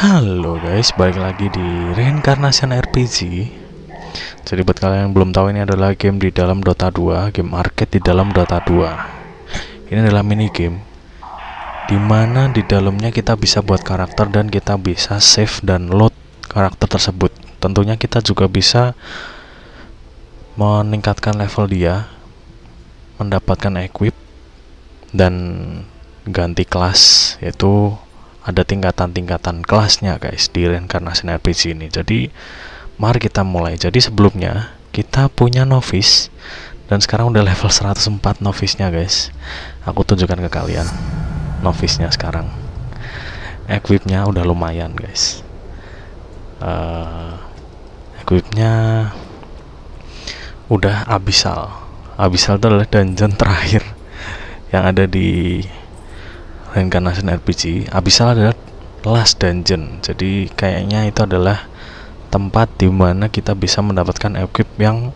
Halo guys, balik lagi di Reincarnation RPG. Jadi buat kalian yang belum tahu, ini adalah game di dalam Dota 2, game arcade di dalam Dota 2. Ini adalah mini game dimana di dalamnya kita bisa buat karakter dan kita bisa save dan load karakter tersebut. Tentunya kita juga bisa meningkatkan level dia, mendapatkan equip, dan ganti kelas, yaitu ada tingkatan-tingkatan kelasnya guys di Reincarnation RPG ini. Jadi mari kita mulai. Jadi sebelumnya kita punya novice dan sekarang udah level 104 novice-nya guys. Aku tunjukkan ke kalian novice-nya sekarang. Equipnya udah lumayan guys. Equipnya udah abyssal. Abyssal itu adalah dungeon terakhir yang ada di Reincarnation RPG. Abyssal adalah last dungeon. Jadi kayaknya itu adalah tempat dimana kita bisa mendapatkan equip yang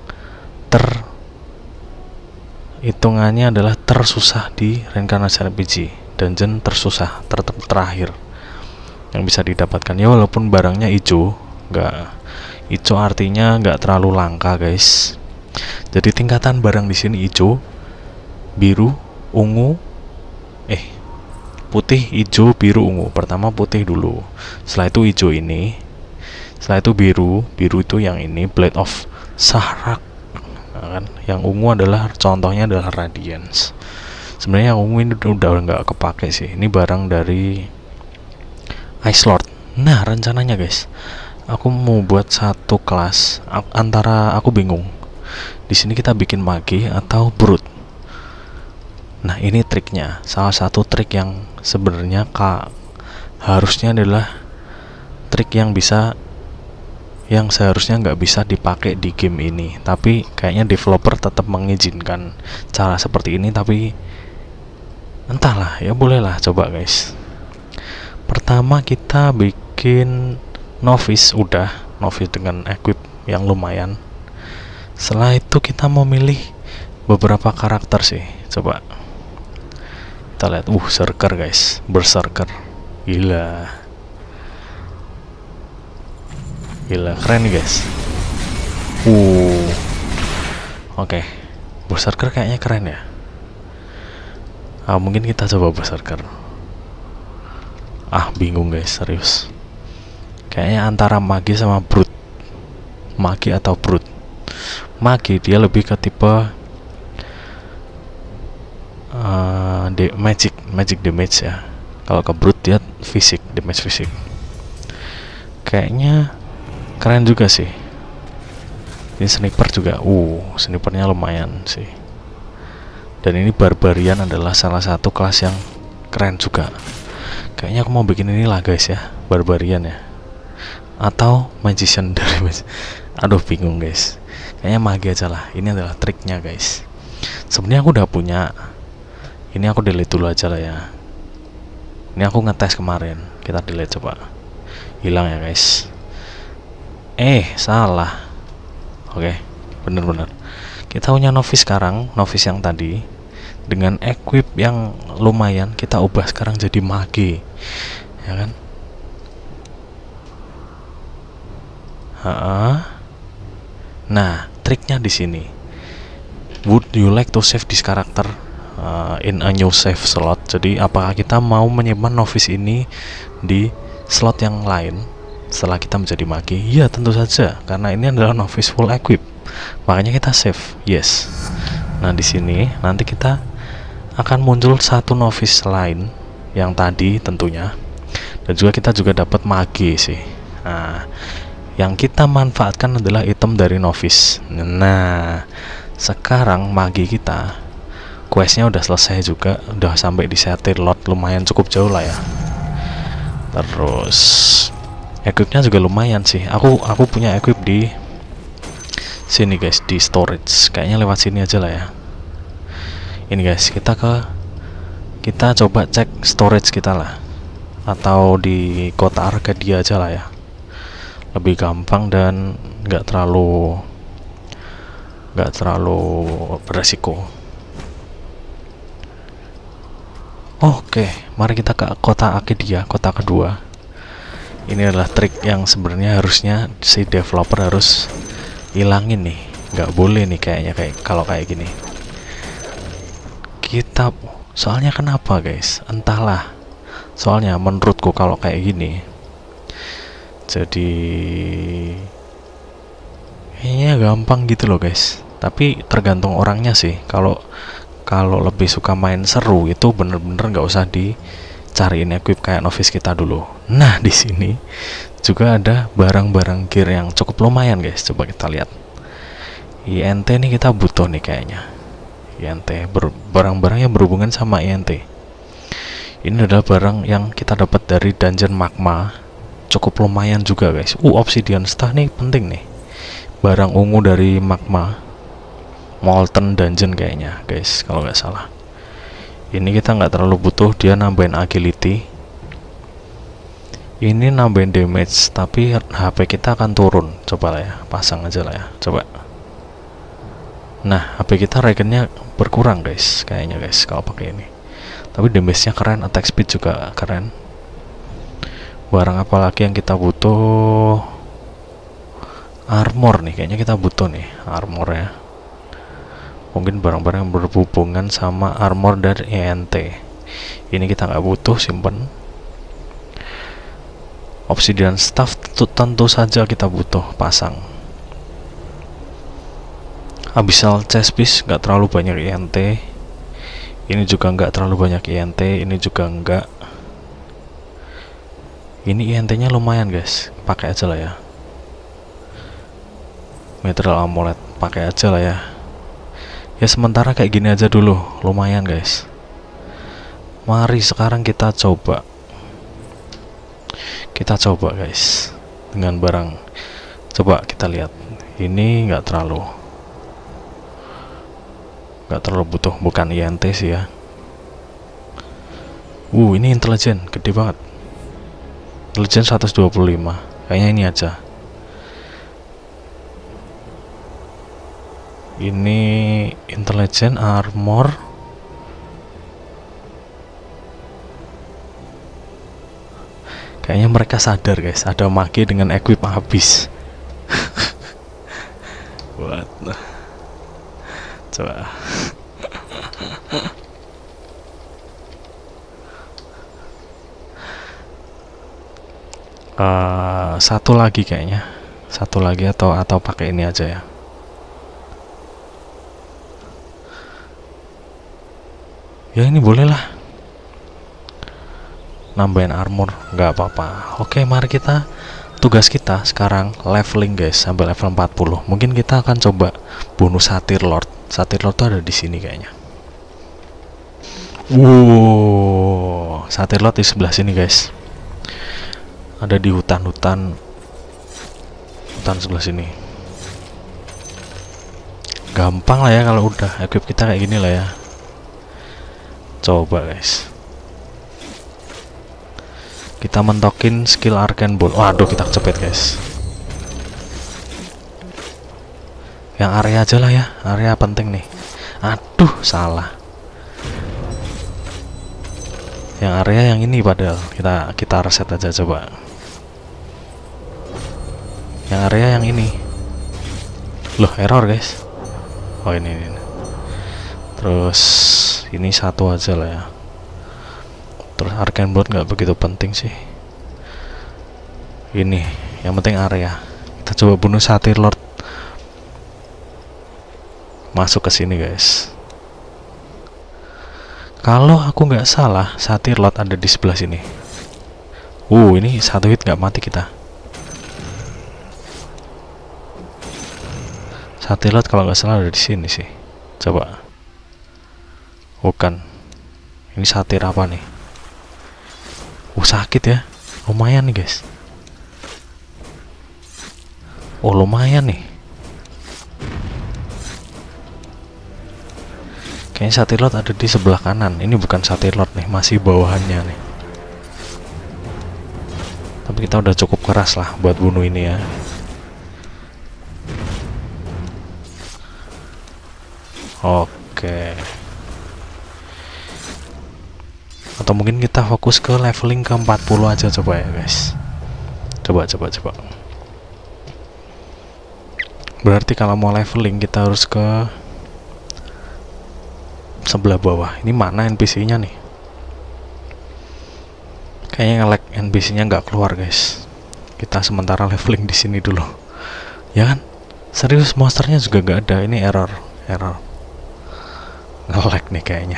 hitungannya adalah tersusah di Reincarnation RPG. Dungeon tersusah, terakhir yang bisa didapatkan. Ya walaupun barangnya hijau, hijau artinya nggak terlalu langka guys. Jadi tingkatan barang di sini hijau, biru, ungu, putih, hijau, biru, ungu. Pertama putih dulu, setelah itu hijau ini, setelah itu biru itu yang ini, Blade of Sahrak, nah, kan? Yang ungu adalah contohnya adalah Radiance. Sebenarnya yang ungu ini udah nggak kepake sih. Ini barang dari Ice Lord. Nah rencananya guys, aku mau buat satu kelas antara, aku bingung di sini kita bikin magi atau brute. Nah ini triknya, salah satu trik yang sebenarnya harusnya adalah trik yang seharusnya nggak bisa dipakai di game ini, tapi kayaknya developer tetap mengizinkan cara seperti ini. Tapi entahlah, ya bolehlah coba guys. Pertama kita bikin novice, udah novice dengan equip yang lumayan. Setelah itu kita memilih beberapa karakter sih, coba kita lihat. Berserker guys, berserker, gila keren nih guys. Oke. Berserker kayaknya keren ya. Mungkin kita coba berserker. Bingung guys, serius. Kayaknya antara magi sama brute, magi atau brute. Magi dia lebih ke tipe magic damage ya. Kalau ke brute dia damage fisik. Kayaknya keren juga sih. Ini sniper juga. Snipernya lumayan sih. Dan ini barbarian adalah salah satu kelas yang keren juga. Kayaknya aku mau bikin inilah guys ya, barbarian ya, atau magician dari bingung guys. Kayaknya magi aja lah. Ini adalah triknya guys. Sebenarnya aku udah punya. Ini aku delete dulu aja lah ya. Ini aku ngetes kemarin. Kita delete coba. Hilang ya guys. Salah. Oke, bener-bener. Kita punya novice sekarang, novice yang tadi dengan equip yang lumayan, kita ubah sekarang jadi magi, ya kan? Nah, triknya di sini. Would you like to save this character in a new save slot? Jadi apakah kita mau menyimpan novice ini di slot yang lain setelah kita menjadi magi? Ya tentu saja, karena ini adalah novice full equip, makanya kita save yes. Nah di sini nanti kita akan muncul satu novice lain yang tadi tentunya, dan juga kita dapat magi sih. Nah yang kita manfaatkan adalah item dari novice. Nah sekarang magi kita questnya udah selesai juga, udah sampai di Satyr Lord, lumayan cukup jauh lah ya. Terus equipnya juga lumayan sih. Aku punya equip di sini guys, di storage. Kayaknya lewat sini aja lah ya. Ini guys, kita coba cek storage kita lah, atau di kota Arcadia aja lah ya. Lebih gampang dan nggak terlalu beresiko. Oke, mari kita ke kota Arcadia, kota kedua. Ini adalah trik yang sebenarnya harusnya si developer harus hilangin nih. Nggak boleh nih kayaknya kalau kayak gini. Kita soalnya kenapa guys? Entahlah. Soalnya menurutku kalau kayak gini, jadi kayaknya gampang gitu loh guys. Tapi tergantung orangnya sih. Kalau lebih suka main seru itu bener-bener nggak usah dicariin equip kayak novice kita dulu. Nah di sini juga ada barang-barang gear yang cukup lumayan guys. Coba kita lihat. INT nih kita butuh nih kayaknya. INT barang-barang yang berhubungan sama INT. Ini adalah barang yang kita dapat dari dungeon magma. Cukup lumayan juga guys. Obsidian staff nih penting nih. Barang ungu dari magma. Molten dungeon kayaknya guys, kalau nggak salah. Ini kita nggak terlalu butuh, dia nambahin agility. Ini nambahin damage, tapi HP kita akan turun. Coba lah ya, pasang aja lah ya, coba. Nah, HP kita regennya berkurang guys, kayaknya guys kalau pakai ini. Tapi damage-nya keren, attack speed juga keren. Barang apa lagi yang kita butuh? Armor nih, kayaknya kita butuh nih armor ya. Mungkin barang-barang yang berhubungan sama armor dari ENT. Ini kita nggak butuh, simpen. Obsidian staff tentu saja kita butuh, pasang. Abyssal chest piece nggak terlalu banyak INT. Ini juga nggak terlalu banyak INT. Ini juga nggak. Ini INT-nya lumayan guys, pakai aja lah ya. Material amulet, pakai aja lah ya. Ya sementara kayak gini aja dulu, lumayan guys. Mari sekarang kita coba. Kita coba guys dengan barang. Coba kita lihat. Ini nggak terlalu butuh, bukan INT sih ya. Ini intelijen gede banget, intelijen 125. Kayaknya ini aja. Ini intelijen armor. Kayaknya mereka sadar guys, ada mage dengan equip habis. What? Coba. Satu lagi kayaknya, satu lagi atau pakai ini aja ya. Ya ini boleh lah, nambahin armor nggak apa-apa. Oke, mari kita tugas kita sekarang leveling guys sampai level 40. Mungkin kita akan coba bunuh Satyr Lord. Satyr Lord tuh ada di sini kayaknya. Satyr Lord di sebelah sini guys. Ada di hutan sebelah sini. Gampang lah ya kalau udah equip kita kayak gini lah ya. Coba guys, kita mentokin skill Arcane Bolt. Waduh, kita kecepet guys. Yang area aja lah ya, area penting nih. Aduh, salah. Yang area yang ini padahal kita reset aja coba. Yang area yang ini. Loh, error guys. Oh ini. Terus ini satu aja lah ya. Terus Arcane Bolt nggak begitu penting sih. Ini yang penting area. Kita coba bunuh Satyr Lord. Masuk ke sini guys. Kalau aku nggak salah, Satyr Lord ada di sebelah sini. Ini satu hit nggak mati kita. Satyr Lord kalau nggak salah ada di sini sih. Coba. Bukan. Ini satir apa nih? Sakit ya. Lumayan nih guys. Lumayan nih. Kayaknya Satyr Lord ada di sebelah kanan. Ini bukan Satyr Lord nih, masih bawahannya nih. Tapi kita udah cukup keras lah buat bunuh ini ya. Oke. Atau mungkin kita fokus ke leveling ke 40 aja coba ya guys. Coba. Berarti kalau mau leveling kita harus ke sebelah bawah. Ini mana NPC-nya nih? Kayaknya nge-lag, NPC-nya nggak keluar guys. Kita sementara leveling di sini dulu. Ya kan? Serius monsternya juga nggak ada. Ini error. Nge-lag nih kayaknya.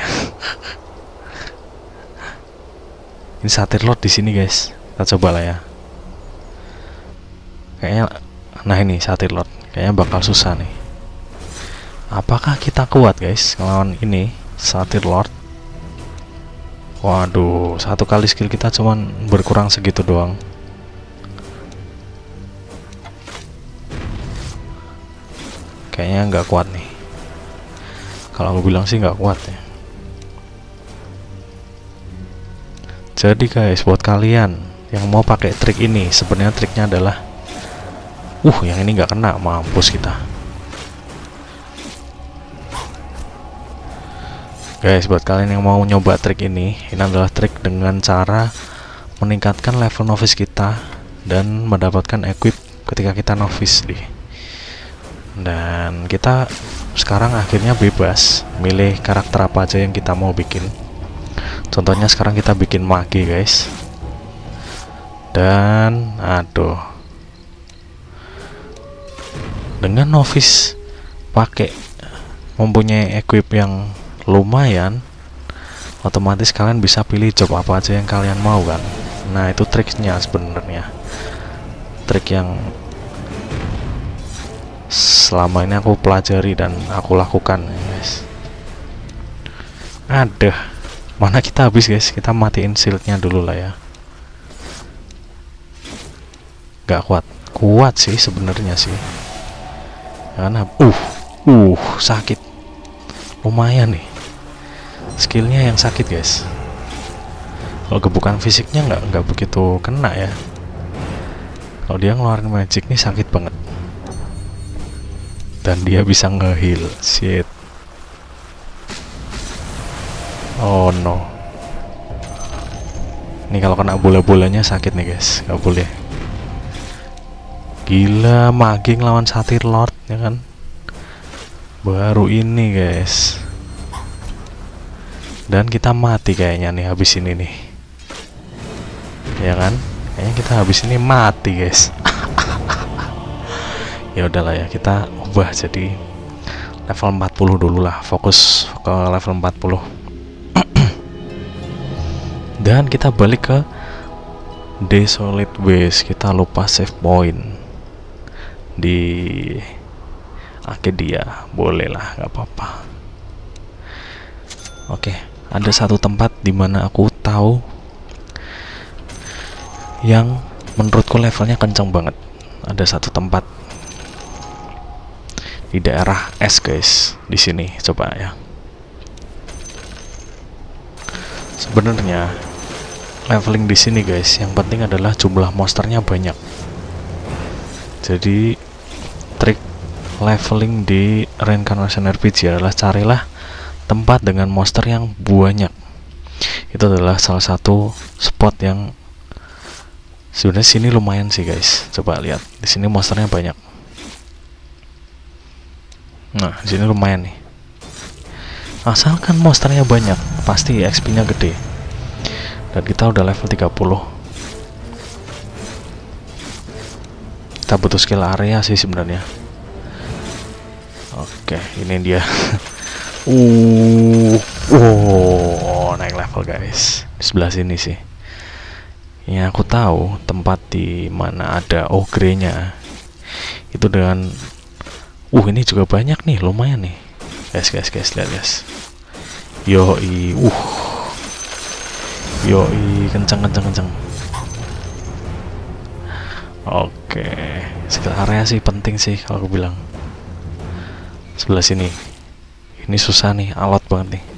Ini satir lot di sini guys. Kita coba lah ya. Kayaknya, nah ini satir lot. Kayaknya bakal susah nih. Apakah kita kuat guys ngelawan ini satir lord? Waduh, satu kali skill kita cuman berkurang segitu doang. Kayaknya nggak kuat nih. Kalau aku bilang sih nggak kuat ya. Jadi guys, buat kalian yang mau pakai trik ini, sebenarnya triknya adalah yang ini nggak kena, mampus kita. Guys, buat kalian yang mau nyoba trik ini adalah trik dengan cara meningkatkan level novice kita dan mendapatkan equip ketika kita novice nih. Dan kita sekarang akhirnya bebas milih karakter apa aja yang kita mau bikin. Contohnya sekarang kita bikin mage guys. Dan dengan novice pakai mempunyai equip yang lumayan, otomatis kalian bisa pilih job apa aja yang kalian mau kan. Nah itu triknya sebenarnya, trik yang selama ini aku pelajari dan aku lakukan guys. Mana kita habis guys, kita matiin shieldnya dulu lah ya. Gak kuat sih sebenarnya sih, karena sakit lumayan nih. Skillnya yang sakit guys. Kalau gebukan fisiknya nggak begitu kena ya. Kalau dia ngeluarin magic nih sakit banget. Dan dia bisa nge-heal. Shit. Oh no. Ini kalau kena bola-bolanya sakit nih guys. Nggak boleh. Gila, mage lawan satir lord ya kan. Baru ini guys. Dan kita mati kayaknya nih habis ini nih. Ya kan? Kayaknya kita habis ini mati guys. Ya udahlah ya, kita ubah jadi level 40 dulu lah. Fokus ke level 40. Dan kita balik ke Desolate Waste. Kita lupa save point di Arcadia. Boleh lah, nggak apa-apa. Oke, ada satu tempat dimana aku tahu yang menurutku levelnya kencang banget. Ada satu tempat di daerah S guys, di sini coba ya. Sebenarnya leveling di sini guys, yang penting adalah jumlah monsternya banyak. Jadi trik leveling di Reincarnation RPG adalah carilah tempat dengan monster yang banyak. Itu adalah salah satu spot yang sebenarnya sini lumayan sih guys. Coba lihat, di sini monsternya banyak. Nah, di sini lumayan nih. Asalkan monsternya banyak, pasti XP-nya gede. Dan kita udah level 30. Kita butuh skill area sih sebenarnya. Oke, ini dia. Naik level guys. Di sebelah sini sih. Yang aku tahu tempat di mana ada ogre-nya itu dengan ini juga banyak nih, lumayan nih. Guys, lihat guys. Yoi, kenceng. Oke, skill area sih penting sih kalau aku bilang. Sebelah sini. Ini susah nih, alot banget nih.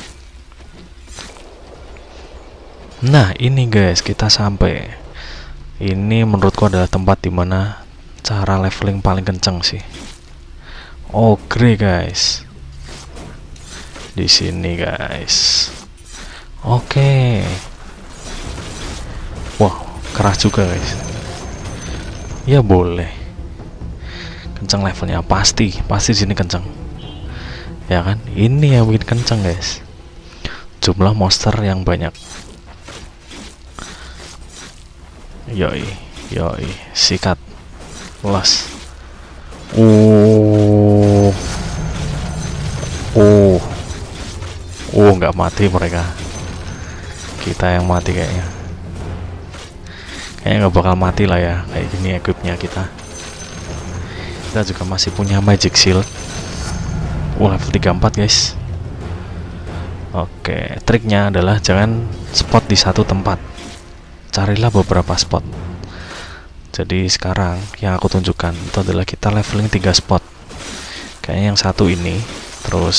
Nah, ini guys, kita sampai. Ini menurutku adalah tempat dimana cara leveling paling kenceng sih. Ogre guys. Di sini guys. Oke. Wah, keras juga guys. Ya boleh. Kenceng levelnya pasti di sini kenceng. Ya kan? Ini yang bikin kenceng, guys. Jumlah monster yang banyak. Yoi, sikat. Los. Nggak mati mereka. Kita yang mati kayaknya. Kayaknya nggak bakal mati lah ya. Kayak gini equipnya kita. Kita juga masih punya magic shield. Level 34 guys. Oke, triknya adalah jangan spot di satu tempat. Carilah beberapa spot. Jadi sekarang yang aku tunjukkan itu adalah kita leveling 3 spot. Kayaknya yang satu ini, terus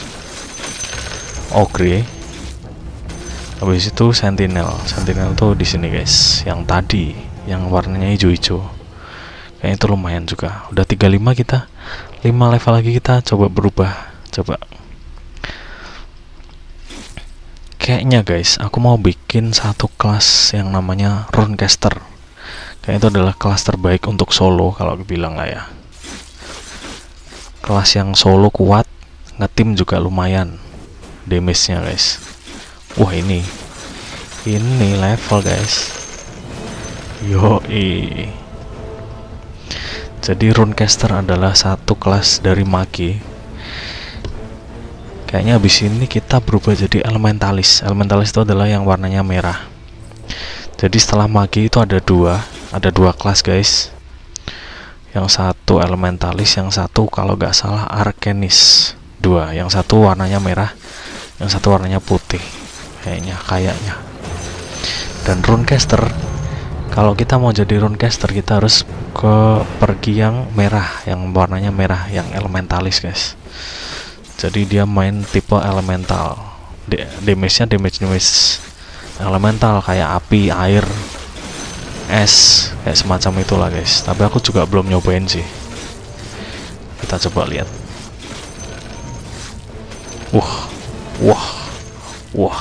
Ogre, habis itu Sentinel tuh di sini guys, yang tadi yang warnanya hijau-hijau. Kayaknya itu lumayan juga. Udah 35 kita, 5 level lagi kita coba berubah. Coba. Kayaknya guys, aku mau bikin satu kelas yang namanya Runecaster. Kayaknya itu adalah kelas terbaik untuk solo kalau aku bilang lah ya. Kelas yang solo kuat, ngetim juga lumayan damage-nya guys. Wah ini level guys. Yoi. Jadi Runecaster adalah satu kelas dari magi. Kayaknya habis ini kita berubah jadi Elementalis. Elementalis itu adalah yang warnanya merah. Jadi setelah magi itu ada dua kelas guys. Yang satu Elementalis, yang satu kalau nggak salah Arcanis. Dua, yang satu warnanya merah, yang satu warnanya putih. Kayaknya. Dan Runecaster, kalau kita mau jadi Runecaster kita harus pergi yang merah, yang warnanya merah, yang Elementalis guys. Jadi dia main tipe elemental. Damage-nya damage elemental kayak api, air, es, kayak semacam itulah guys. Tapi aku juga belum nyobain sih. Kita coba lihat. Wah.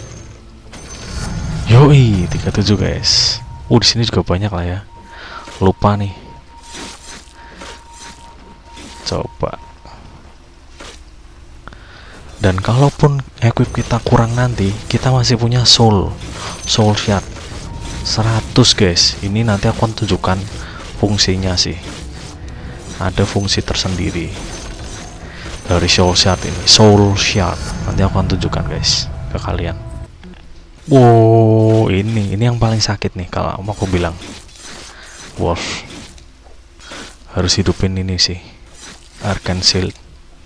Yoi, 37 guys. Di sini juga banyak lah ya. Lupa nih. Coba. Dan kalaupun equip kita kurang nanti, kita masih punya soul shard 100 guys. Ini nanti aku akan tunjukkan fungsinya sih. Ada fungsi tersendiri dari soul shard ini. Nanti aku akan tunjukkan guys ke kalian. Ini yang paling sakit nih kalau mau aku bilang. Wolf harus hidupin ini sih. Arcane Shield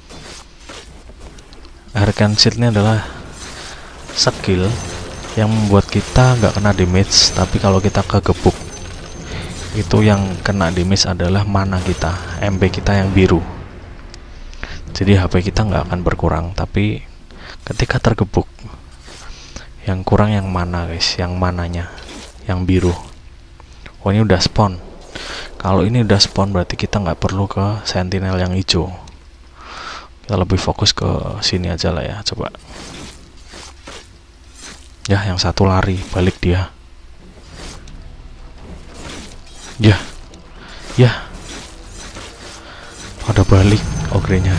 ini adalah skill yang membuat kita nggak kena damage, tapi kalau kita kegebuk itu yang kena damage adalah mana kita, MP kita yang biru. Jadi HP kita nggak akan berkurang, tapi ketika tergebuk yang kurang yang mana guys, yang mananya yang biru. Ini udah spawn. Kalau ini udah spawn berarti kita nggak perlu ke Sentinel yang hijau. Kita lebih fokus ke sini aja lah ya. Coba ya, yang satu lari balik dia. Ya ada balik Ogrenya.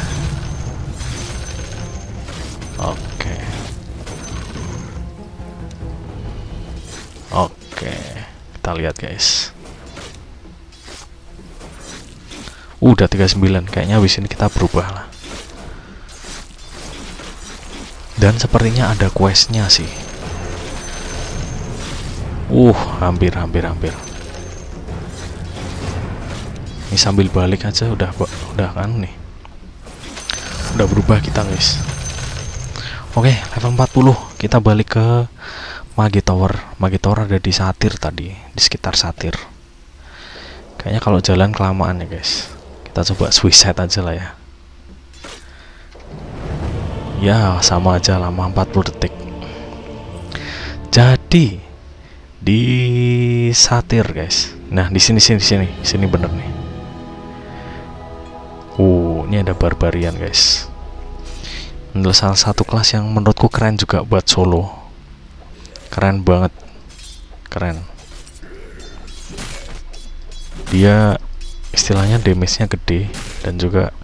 Oke, kita lihat guys. Udah 39. Kayaknya habis ini kita berubah lah. Dan sepertinya ada questnya sih. Hampir. Ini sambil balik aja udah kan nih. Udah berubah kita guys. Oke, level 40. Kita balik ke Magi Tower. Magi Tower ada di Satyr tadi, di sekitar Satyr. Kayaknya kalau jalan kelamaan ya guys. Kita coba suicide aja lah ya. Ya sama aja lama, 40 detik. Jadi di Satyr guys. Nah di sini bener nih. Ini ada Barbarian guys. Ini adalah salah satu kelas yang menurutku keren juga buat solo. Keren banget, keren. dia istilahnya damage-nya gede, dan juga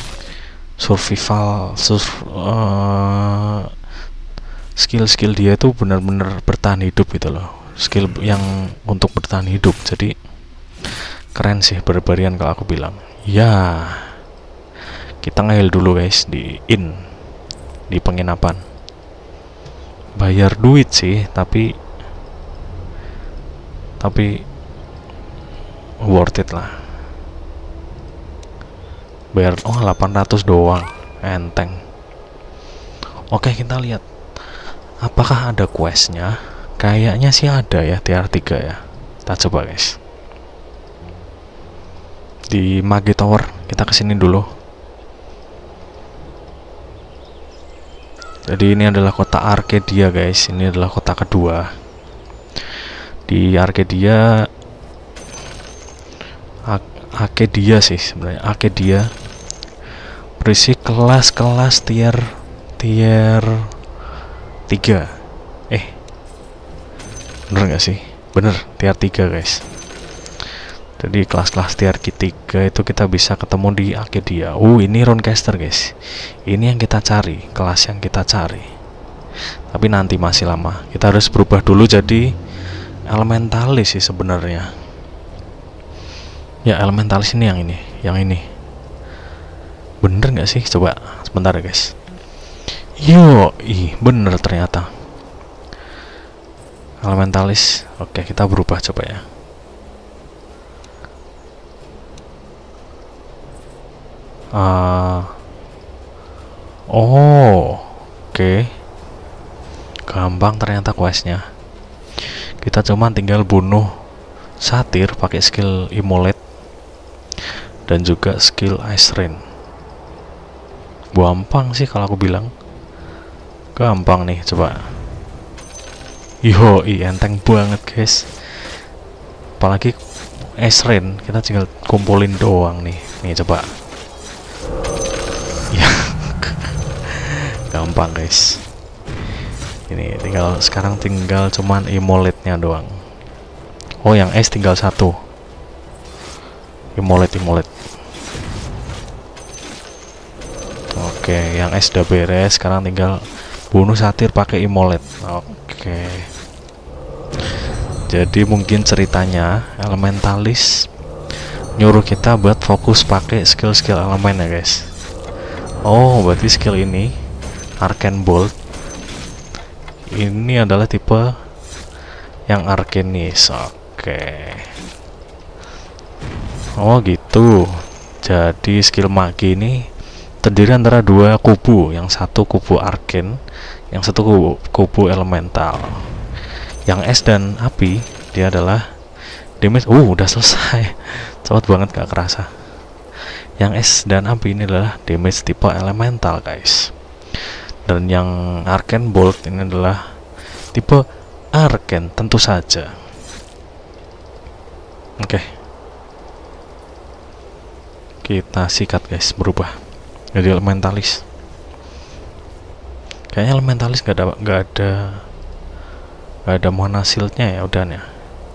skill-skill dia itu benar-benar bertahan hidup gitu loh, skill yang untuk bertahan hidup. Jadi keren sih Barbarian kalau aku bilang. Ya, kita nge-heal dulu guys di penginapan. Bayar duit sih, tapi worth it lah. Bayar 800 doang, enteng. Oke, kita lihat apakah ada questnya. Kayaknya sih ada ya, TR3 ya. Kita coba guys. Di Magi Tower kita kesini dulu. Jadi ini adalah kota Arcadia guys. Ini adalah kota kedua. Di Arcadia sih sebenarnya. Arcadia berisi kelas-kelas tier 3. Bener nggak sih? Bener, tier 3 guys. Jadi kelas-kelas tier 3 itu kita bisa ketemu di Arcadia. Ini Runcaster guys. Ini yang kita cari, kelas yang kita cari. Tapi nanti masih lama. Kita harus berubah dulu jadi Elementalis sih sebenarnya. Ya, Elementalis ini yang ini. Bener nggak sih? Coba sebentar ya guys. Bener ternyata. Elementalis. Oke, kita berubah coba ya. Oke. Gampang ternyata questnya. Kita cuma tinggal bunuh satir pakai skill Immolate dan juga skill Ice Rain. Gampang sih kalau aku bilang. Gampang nih, coba. Enteng banget guys. Apalagi Ice Rain, kita tinggal kumpulin doang nih. Nih coba. Ya. Gampang guys. Ini sekarang tinggal cuman Immolate-nya doang. Yang S tinggal 1. Immolate. Oke, yang S udah beres. Sekarang tinggal bunuh satir pakai Immolate. Oke. Jadi mungkin ceritanya Elementalis nyuruh kita buat fokus pakai skill-skill elemen ya guys. Berarti skill ini Arcane Bolt ini adalah tipe yang Arcanis. Oke. Gitu. Jadi skill magi ini terdiri antara dua kubu, yang satu kubu Arcane, yang satu kubu elemental. Yang es dan api dia adalah damage. Udah selesai. Cepat banget, gak kerasa. Yang es dan api ini adalah damage tipe elemental guys. Dan yang Arcane Bolt ini adalah tipe Arcane tentu saja. Oke. Kita sikat guys, berubah jadi Elementalis. Kayaknya Elementalis gak ada mana shieldnya ya, udah ya.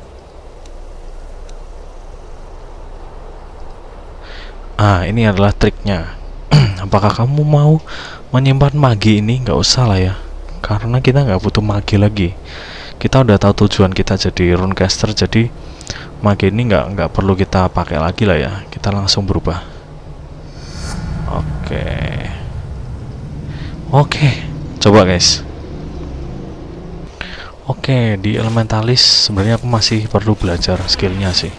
Ini adalah triknya. Apakah kamu mau menyimpan magi ini? Nggak usah lah ya, karena kita nggak butuh magi lagi. Kita udah tahu tujuan kita jadi Runecaster, jadi magi ini nggak perlu kita pakai lagi lah ya. Kita langsung berubah. Oke, coba guys. Di Elementalis sebenarnya aku masih perlu belajar skillnya sih.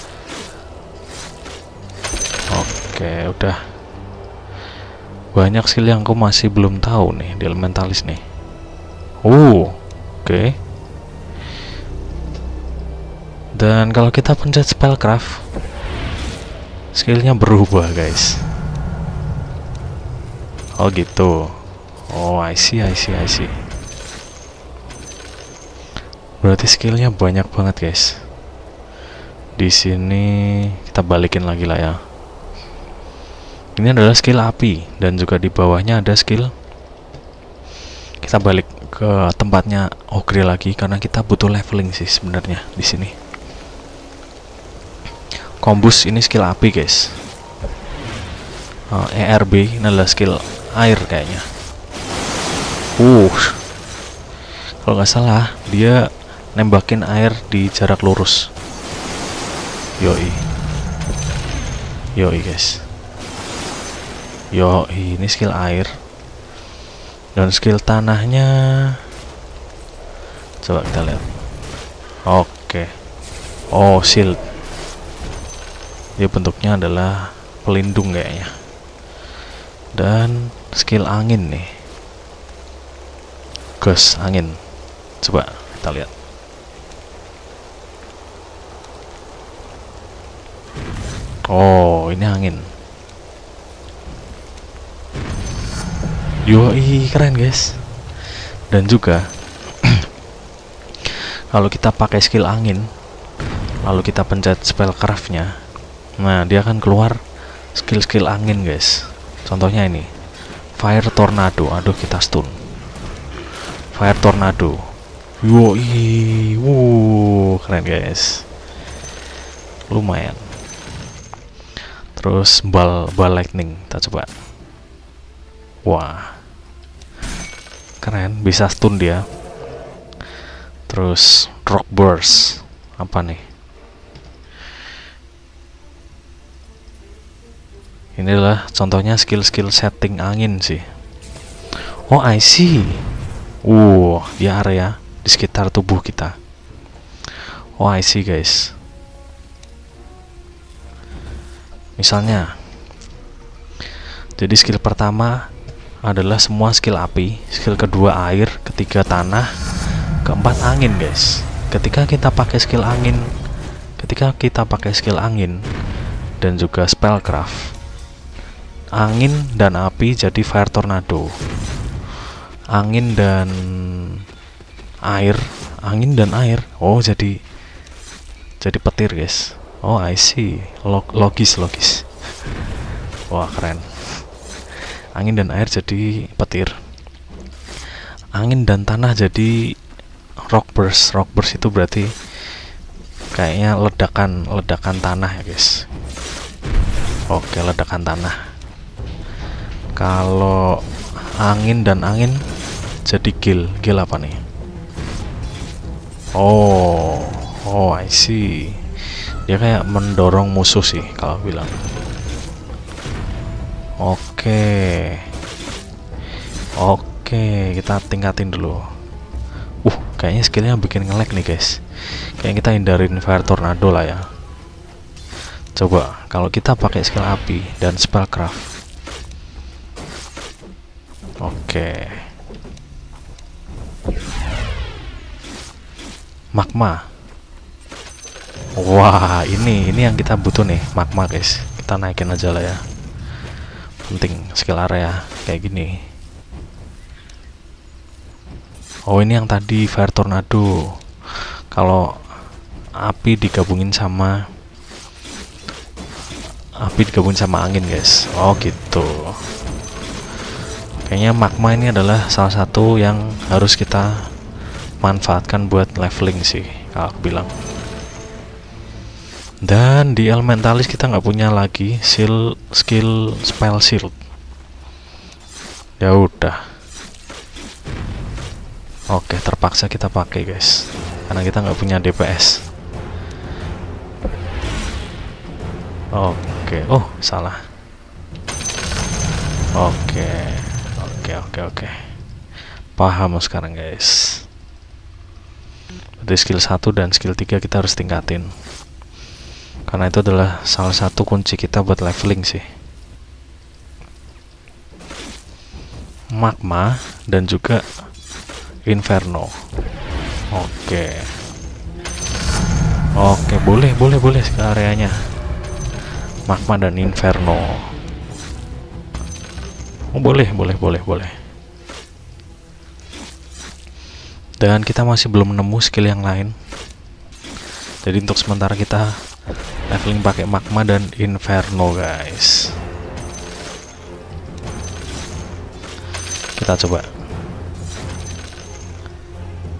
Udah banyak skill yang aku masih belum tahu nih di Elementalis nih. Dan kalau kita pencet Spellcraft, skillnya berubah guys. Gitu. I see. Berarti skillnya banyak banget guys. Di sini kita balikin lagi lah ya. Ini adalah skill api, dan juga di bawahnya ada skill. Kita balik ke tempatnya Ogre lagi karena kita butuh leveling sih sebenarnya di sini. Combus ini skill api guys. ERB ini adalah skill air kayaknya. Kalau nggak salah dia nembakin air di jarak lurus. Yoi guys. Yoi, ini skill air. Dan skill tanahnya, coba kita lihat. Oke. Oh, shield. Dia bentuknya adalah pelindung kayaknya. Dan skill angin nih, gas angin. Coba kita lihat. Oh, ini angin. Yoi, keren guys. Dan juga kalau kita pakai skill angin, lalu kita pencet spellcraftnya, nah dia akan keluar skill-skill angin guys. Contohnya ini Fire Tornado. Aduh, kita stun. Fire Tornado. Yoi, keren guys. Lumayan. Terus bal lightning, kita coba. Wah, keren, bisa stun dia. Terus rock burst, apa nih? Ini adalah contohnya skill-skill setting angin sih. Oh, I see. Di area di sekitar tubuh kita. Oh, I see guys. Misalnya, jadi skill pertama adalah semua skill api, skill kedua air, ketiga tanah, keempat angin guys. Ketika kita pakai skill angin dan juga spellcraft, angin dan api jadi fire tornado, angin dan air, oh jadi petir guys. Oh, I see. Logis. Wah, keren. Angin dan air jadi petir, angin dan tanah jadi rock burst. Rock burst itu berarti kayaknya ledakan tanah ya guys. Oke, ledakan tanah. Kalau angin dan angin jadi gil apa nih? Oh, I see. Dia kayak mendorong musuh sih kalau bilang. Oke, kita tingkatin dulu. Kayaknya skillnya bikin nge-lag nih guys. Kayaknya kita hindarin fire tornado lah ya. Coba kalau kita pakai skill api dan spellcraft. Oke. Magma. Wah, ini yang kita butuh nih, magma guys. Kita naikin aja lah ya. Penting skill area kayak gini. Oh, ini yang tadi fire tornado. Kalau api digabungin sama angin guys. Oh gitu. Kayaknya magma ini adalah salah satu yang harus kita manfaatkan buat leveling sih kalau aku bilang. Dan di elementalis kita nggak punya lagi skill spell shield. Ya udah. Oke, terpaksa kita pakai guys, karena kita nggak punya DPS. Oke, salah. Oke. Paham sekarang guys. Berarti skill 1 dan skill 3 kita harus tingkatin. Karena itu adalah salah satu kunci kita buat leveling sih. Magma dan juga Inferno. Oke, boleh ke areanya. Magma dan Inferno. Oh, boleh. Dan kita masih belum nemu skill yang lain. Jadi untuk sementara kita leveling pakai Magma dan Inferno guys. Kita coba.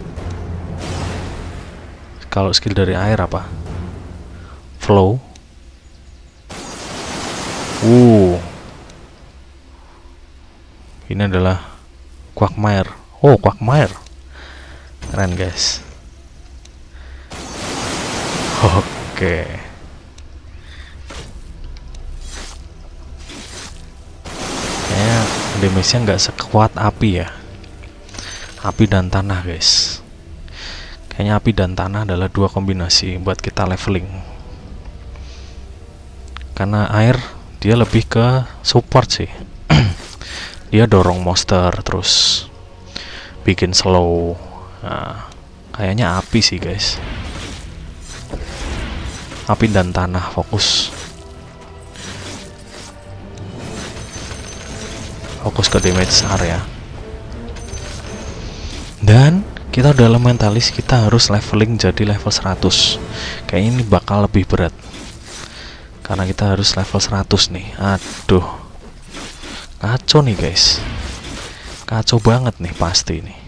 Kalau skill dari air apa? Flow. Ini adalah Quagmire. Oh, Quagmire. Keren, guys. Oke. Kayaknya damage-nya nggak sekuat api ya. Api dan tanah, guys. Kayaknya api dan tanah adalah dua kombinasi buat kita leveling. Karena air dia lebih ke support sih. Dia dorong monster terus bikin slow. Nah, kayaknya api sih, guys. Api dan tanah fokus. Fokus ke damage area. Dan kita udah elementalis, kita harus leveling jadi level 100. Kayaknya ini bakal lebih berat. Karena kita harus level 100 nih. Aduh. Kacau nih, guys. Kacau banget nih pasti nih.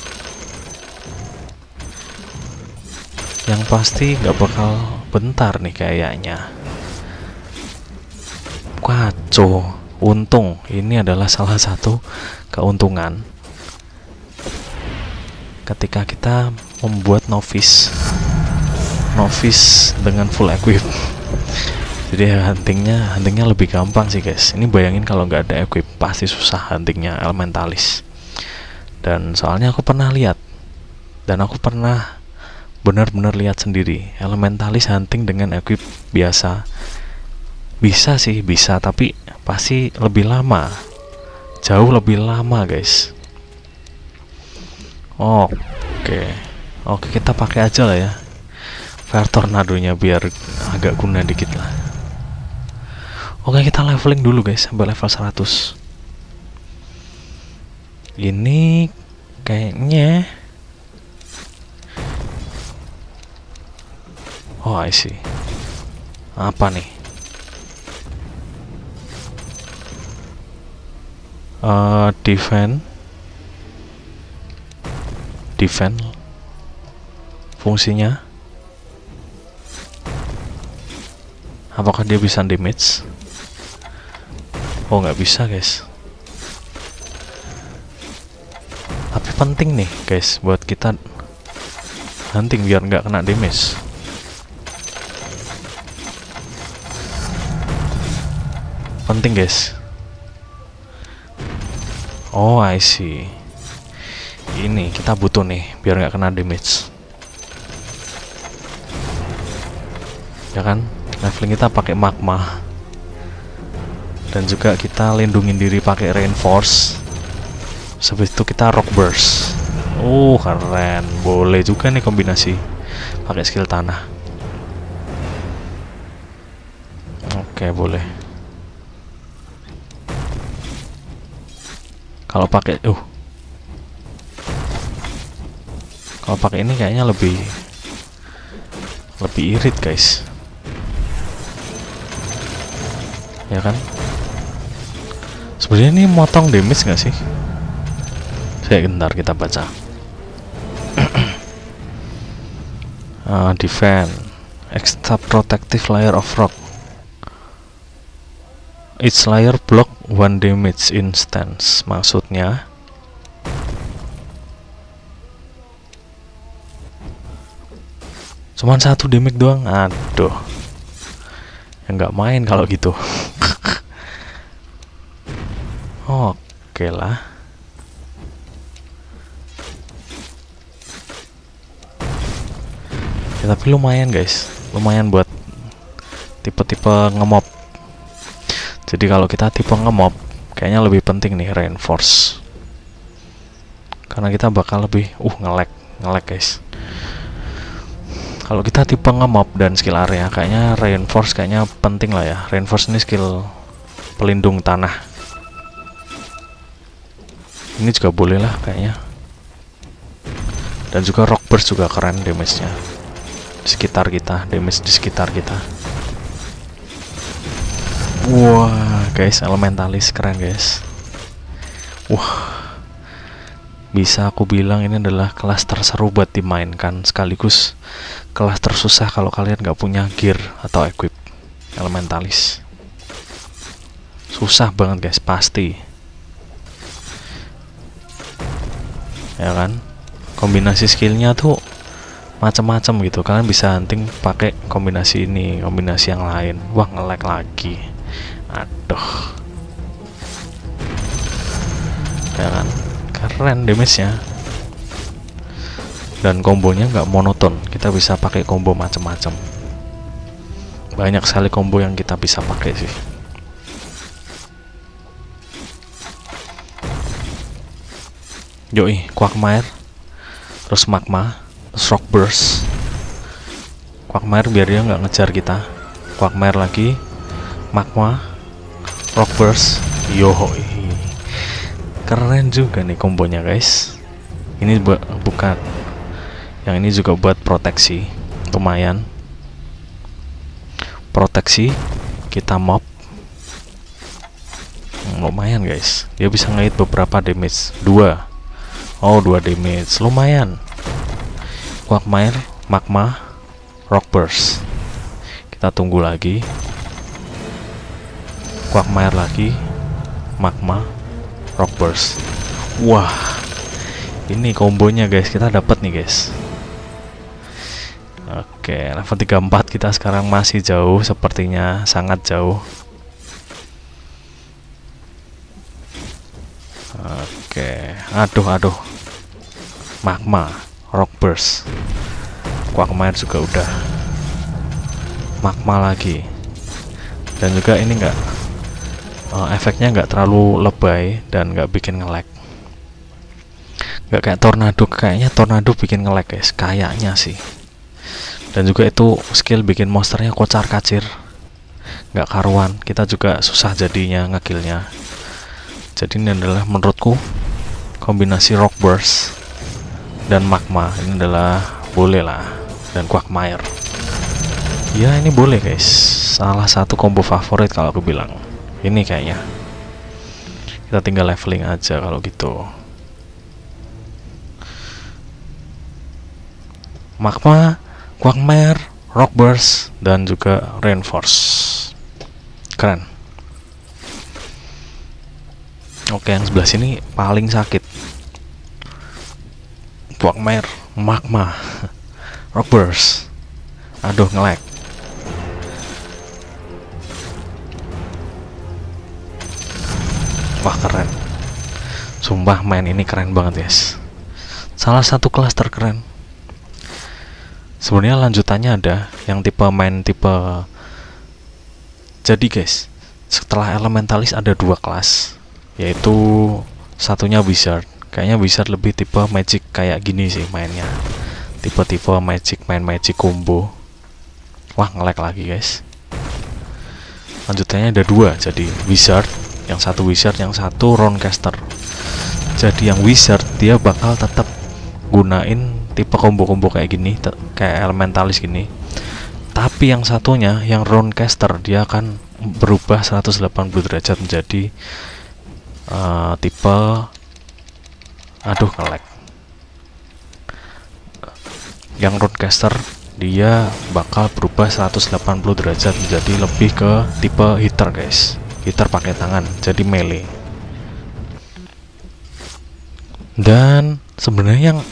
Yang pasti nggak bakal bentar nih kayaknya. Kacau. Untung ini adalah salah satu keuntungan ketika kita membuat novice dengan full equip. Jadi huntingnya lebih gampang sih, guys. Ini bayangin kalau nggak ada equip pasti susah huntingnya elementalis. Dan soalnya aku pernah lihat, dan aku pernah benar-benar lihat sendiri elementalis hunting dengan equip biasa. Bisa sih, bisa, tapi pasti lebih lama, jauh lebih lama, guys. Oke, kita pakai aja lah ya Fire Tornado-nya biar agak guna dikit lah. Oke, kita leveling dulu, guys, sampai level 100. Ini kayaknya I see. Apa nih? Defend fungsinya apakah dia bisa damage? Oh, nggak bisa, guys. Tapi penting nih, guys, buat kita hunting biar nggak kena damage. Penting, guys. Oh, I see. Ini kita butuh nih biar nggak kena damage. Ya kan? Leveling kita pakai magma. Dan juga kita lindungin diri pakai reinforce. Habis itu kita rock burst. Keren. Boleh juga nih kombinasi pakai skill tanah. Oke, boleh. Kalau pakai kalau pakai ini kayaknya lebih irit, guys. Ya kan? Sebenarnya ini motong damage nggak sih? Bentar kita baca. Defend extra protective layer of rock. Each layer block 1 damage instance. Maksudnya cuman 1 damage doang. Aduh, ya nggak main kalau gitu. Oke lah. Ya, tapi lumayan, guys. Lumayan buat tipe-tipe ngemob. Jadi kalau kita tipe ngemob, kayaknya lebih penting nih reinforce. Karena kita bakal lebih nge-lag, guys. Kalau kita tipe ngemob dan skill area, kayaknya reinforce kayaknya penting lah ya. Reinforce ini skill pelindung tanah. Ini juga boleh lah kayaknya. Dan juga rock burst juga keren damage-nya. Sekitar kita, damage di sekitar kita. Wah, guys, elementalis keren, guys. Bisa aku bilang ini adalah kelas terseru buat dimainkan, sekaligus kelas tersusah kalau kalian nggak punya gear atau equip elementalis. susah banget guys, pasti ya kan. Kombinasi skillnya tuh macam-macam gitu, kalian bisa hunting pakai kombinasi ini, kombinasi yang lain. Wah, nge-lag lagi, aduh ya kan, keren damage-nya. Dan kombonya nggak monoton, kita bisa pakai combo macam-macam, banyak sekali combo yang kita bisa pakai sih. Yoi, Quagmire, terus Magma, terus Rock Burst. Quagmire biar dia nggak ngejar kita, Quagmire lagi, Magma, Rock Burst. Yoi, keren juga nih kombonya guys. Ini bukan, yang ini juga buat proteksi, lumayan proteksi kita mob. Lumayan guys, dia bisa ngehit beberapa damage, 2 damage, lumayan. Quagmire, Magma, Rock Burst. Kita tunggu lagi. Quagmire lagi, Magma, Rock Burst. Wah, ini kombonya guys, kita dapat nih guys. Oke, level 34 kita sekarang masih jauh, sepertinya sangat jauh. Oke, aduh, Magma, Rock Burst, Quagmire juga udah, Magma lagi. Dan juga ini enggak, efeknya nggak terlalu lebay dan nggak bikin nge-lag, nggak kayak tornado. Kayaknya tornado bikin nge-lag guys, kayaknya sih. Dan juga itu skill bikin monsternya kocar kacir, nggak karuan, kita juga susah jadinya ngekillnya. Jadi ini adalah menurutku kombinasi Rock Burst dan Magma ini adalah boleh lah, dan Quagmire ya ini boleh guys, salah satu combo favorit kalau aku bilang ini. Kayaknya kita tinggal leveling aja kalau gitu. Magma, Quagmire, Rock Burst, dan juga Reinforce, keren. Oke, yang sebelah sini paling sakit. Quagmire, Magma, Rock Burst. Aduh, nge-lag. Wah, keren. Sumpah main ini keren banget guys. Salah satu kelas terkeren. Sebenarnya lanjutannya ada yang tipe. Jadi guys, setelah Elementalis ada 2 kelas, yaitu satunya Wizard. Kayaknya Wizard lebih tipe Magic kayak gini sih mainnya, tipe-tipe Magic, main Magic combo. Wah, nge-lag lagi guys. Lanjutannya ada 2, jadi Wizard, yang satu Wizard, yang satu Roundcaster. Jadi yang Wizard dia bakal tetap gunain tipe combo-combo kayak gini, kayak Elementalis gini. Tapi yang satunya, yang Roundcaster, dia akan berubah 180 derajat menjadi tipe, aduh, nge-lag. Yang Roundcaster dia bakal berubah 180 derajat menjadi lebih ke tipe hitter guys. Hitter pakai tangan, jadi melee. Dan sebenarnya yang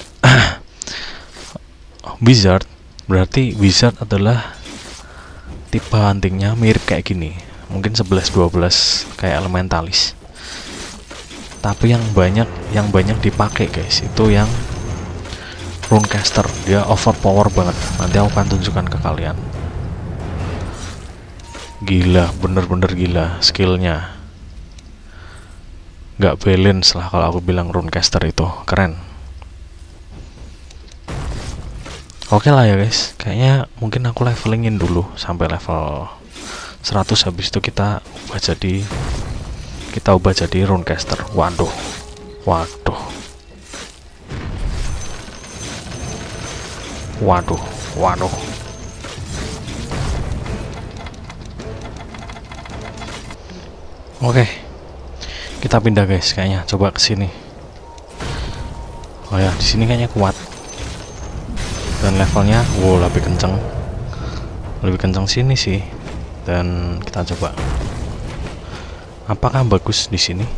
Wizard, berarti Wizard adalah tipe huntingnya mirip kayak gini, mungkin 11-12 kayak Elementalis. Tapi yang banyak dipakai guys itu yang Roundcaster, dia overpower banget. Nanti aku akan tunjukkan ke kalian. Gila, bener-bener gila skillnya, nggak balance lah kalau aku bilang. Roundcaster itu keren. Oke lah ya guys, kayaknya mungkin aku levelingin dulu sampai level 100, habis itu kita ubah jadi Roundcaster. Waduh. Oke, kita pindah guys, kayaknya coba ke sini. Oh ya, di sini kayaknya kuat. Dan levelnya lebih kenceng sini sih. Dan kita coba Apakah bagus di sini?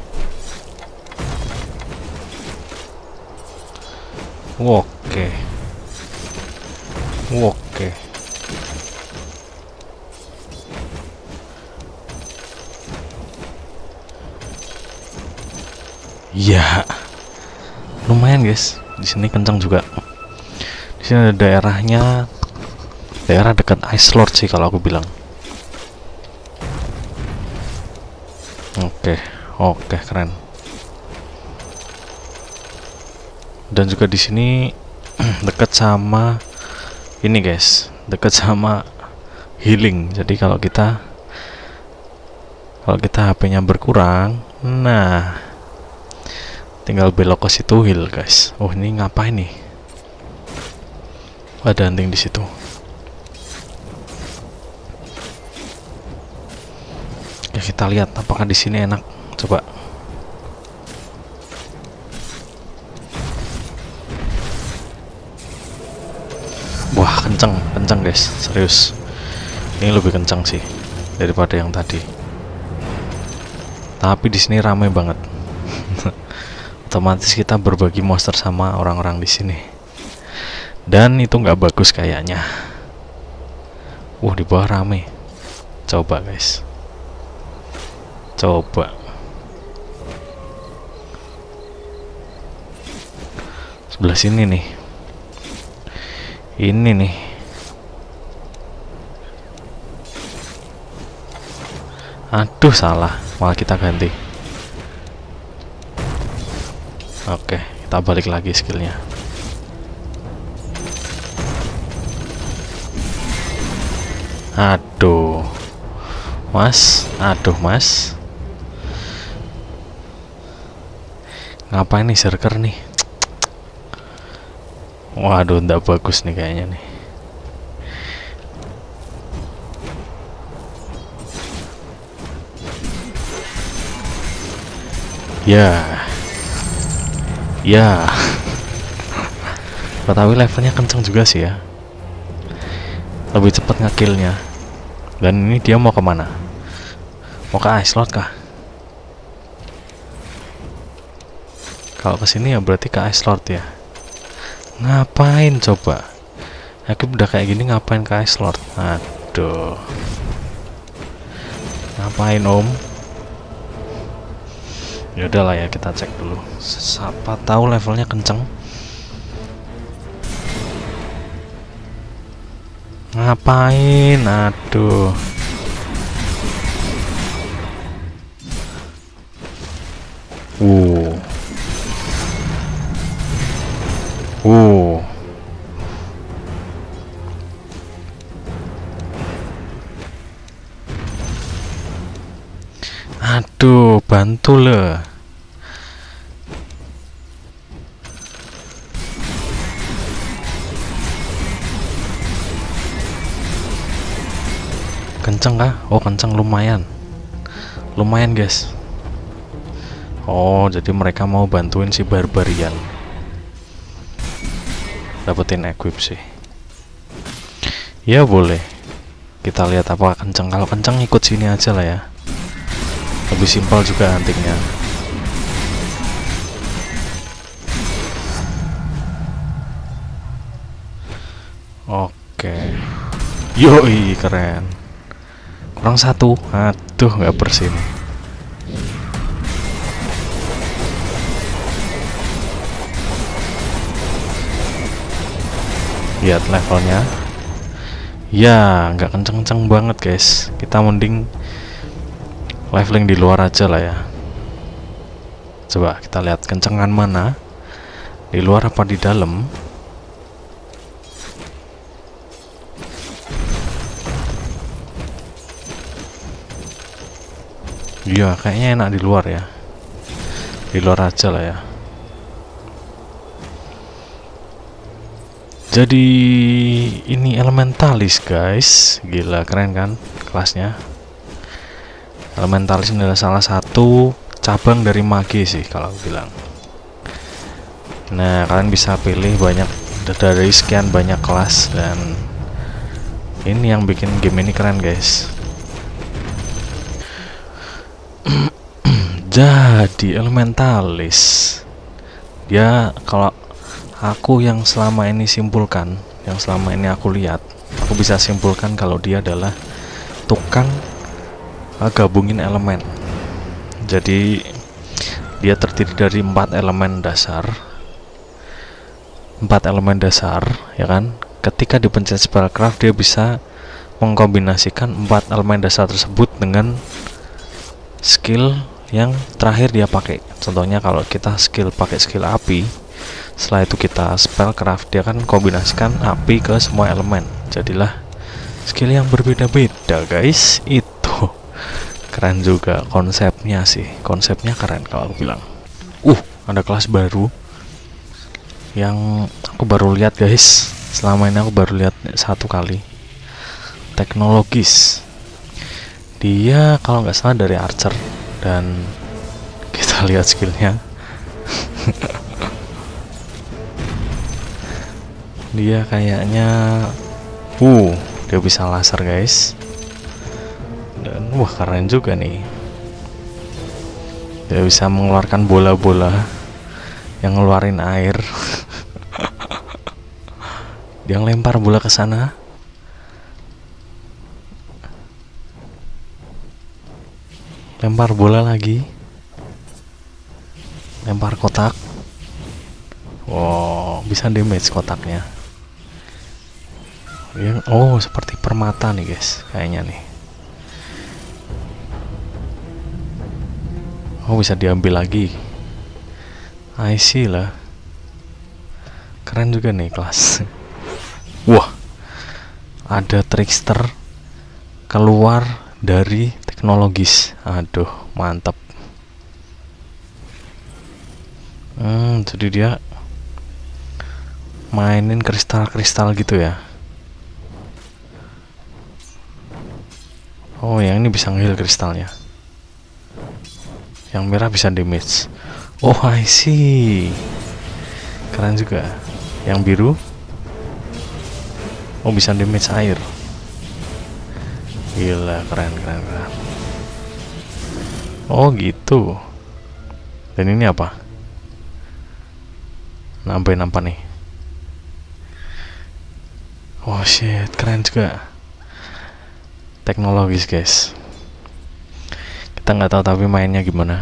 Oke. Oke. Ya, lumayan guys. Di sini kencang juga. Di sini ada daerahnya, daerah dekat Ice Lord sih kalau aku bilang. Oke, keren. Dan juga di sini dekat sama ini guys, dekat sama healing. Jadi kalau kita HP-nya berkurang, nah tinggal belok ke situ heal guys. Oh, ini ngapain nih? Ada hunting di situ. Ya, kita lihat apakah di sini enak. Coba. Wah, kencang guys, serius. Ini lebih kencang sih daripada yang tadi. Tapi di sini ramai banget. Otomatis kita berbagi monster sama orang-orang di sini. Dan itu nggak bagus kayaknya. Di bawah ramai. Coba guys. Coba. Sebelah sini nih. Ini nih. Aduh, salah. Malah kita ganti. Oke, kita balik lagi skillnya. Aduh, mas. Ngapain nih Zerker nih? Waduh, ndak bagus nih kayaknya nih. Ya. Tapi levelnya kenceng juga sih ya. Lebih cepat ngakillnya. Dan ini dia mau kemana? Mau ke Ice Lord kah? Kalau kesini ya berarti ke Ice Lord ya. Ngapain coba? Aku udah kayak gini ngapain ke Ice Lord? Aduh. Ngapain om? Ya udahlah ya, kita cek dulu. Siapa tahu levelnya kenceng. Ngapain? Aduh. Aduh, bantu le. Kenceng kah? Oh, kenceng, lumayan guys. Oh, jadi mereka mau bantuin si barbarian dapetin equip sih. Ya boleh. Kita lihat apa kenceng. Kalau kenceng ikut sini aja lah ya. Lebih simpel juga huntingnya. Oke. Yoi, keren. Kurang satu. Aduh, nggak bersih nih. Lihat levelnya. Ya, nggak kenceng-kenceng banget guys. Kita mending leveling di luar aja lah ya. Coba kita lihat kencengan mana, di luar apa di dalam. Iya, kayaknya enak di luar ya. Di luar aja lah ya. Jadi ini elementalis guys. Gila, keren kan kelasnya. Elementalis ini adalah salah satu cabang dari magi sih kalau aku bilang. Nah, kalian bisa pilih banyak dari sekian banyak kelas, dan ini yang bikin game ini keren guys. Jadi elementalis dia, kalau aku yang selama ini simpulkan, yang selama ini aku lihat, aku bisa simpulkan kalau dia adalah tukang gabungin elemen. Jadi dia terdiri dari 4 elemen dasar, ya kan. Ketika dipencet spellcraft, dia bisa mengkombinasikan 4 elemen dasar tersebut dengan skill yang terakhir dia pakai. Contohnya kalau kita pakai skill api, setelah itu kita spellcraft, dia kan kombinasikan api ke semua elemen, jadilah skill yang berbeda-beda guys. Itu keren juga konsepnya sih, konsepnya keren kalau aku bilang. Ada kelas baru yang aku baru lihat guys, selama ini aku baru lihat 1 kali. Teknologis, dia kalau nggak salah dari archer, dan kita lihat skillnya. Dia kayaknya dia bisa laser guys, dan keren juga nih. Dia bisa mengeluarkan bola-bola yang ngeluarin air. Dia ngelempar bola ke sana, lempar bola lagi, lempar kotak. Bisa damage kotaknya. Seperti permata nih guys kayaknya nih. Bisa diambil lagi. I see lah. Keren juga nih kelas. Ada trickster keluar dari teknologis. Aduh, mantap. Jadi dia mainin kristal-kristal gitu ya. Yang ini bisa nge-heal kristalnya. Yang merah bisa damage. I see. Keren juga. Yang biru bisa damage air. Gila, keren. Gitu. Dan ini apa? Nambahin apa nih? Shit, keren juga. Teknologis guys. Kita nggak tahu tapi mainnya gimana.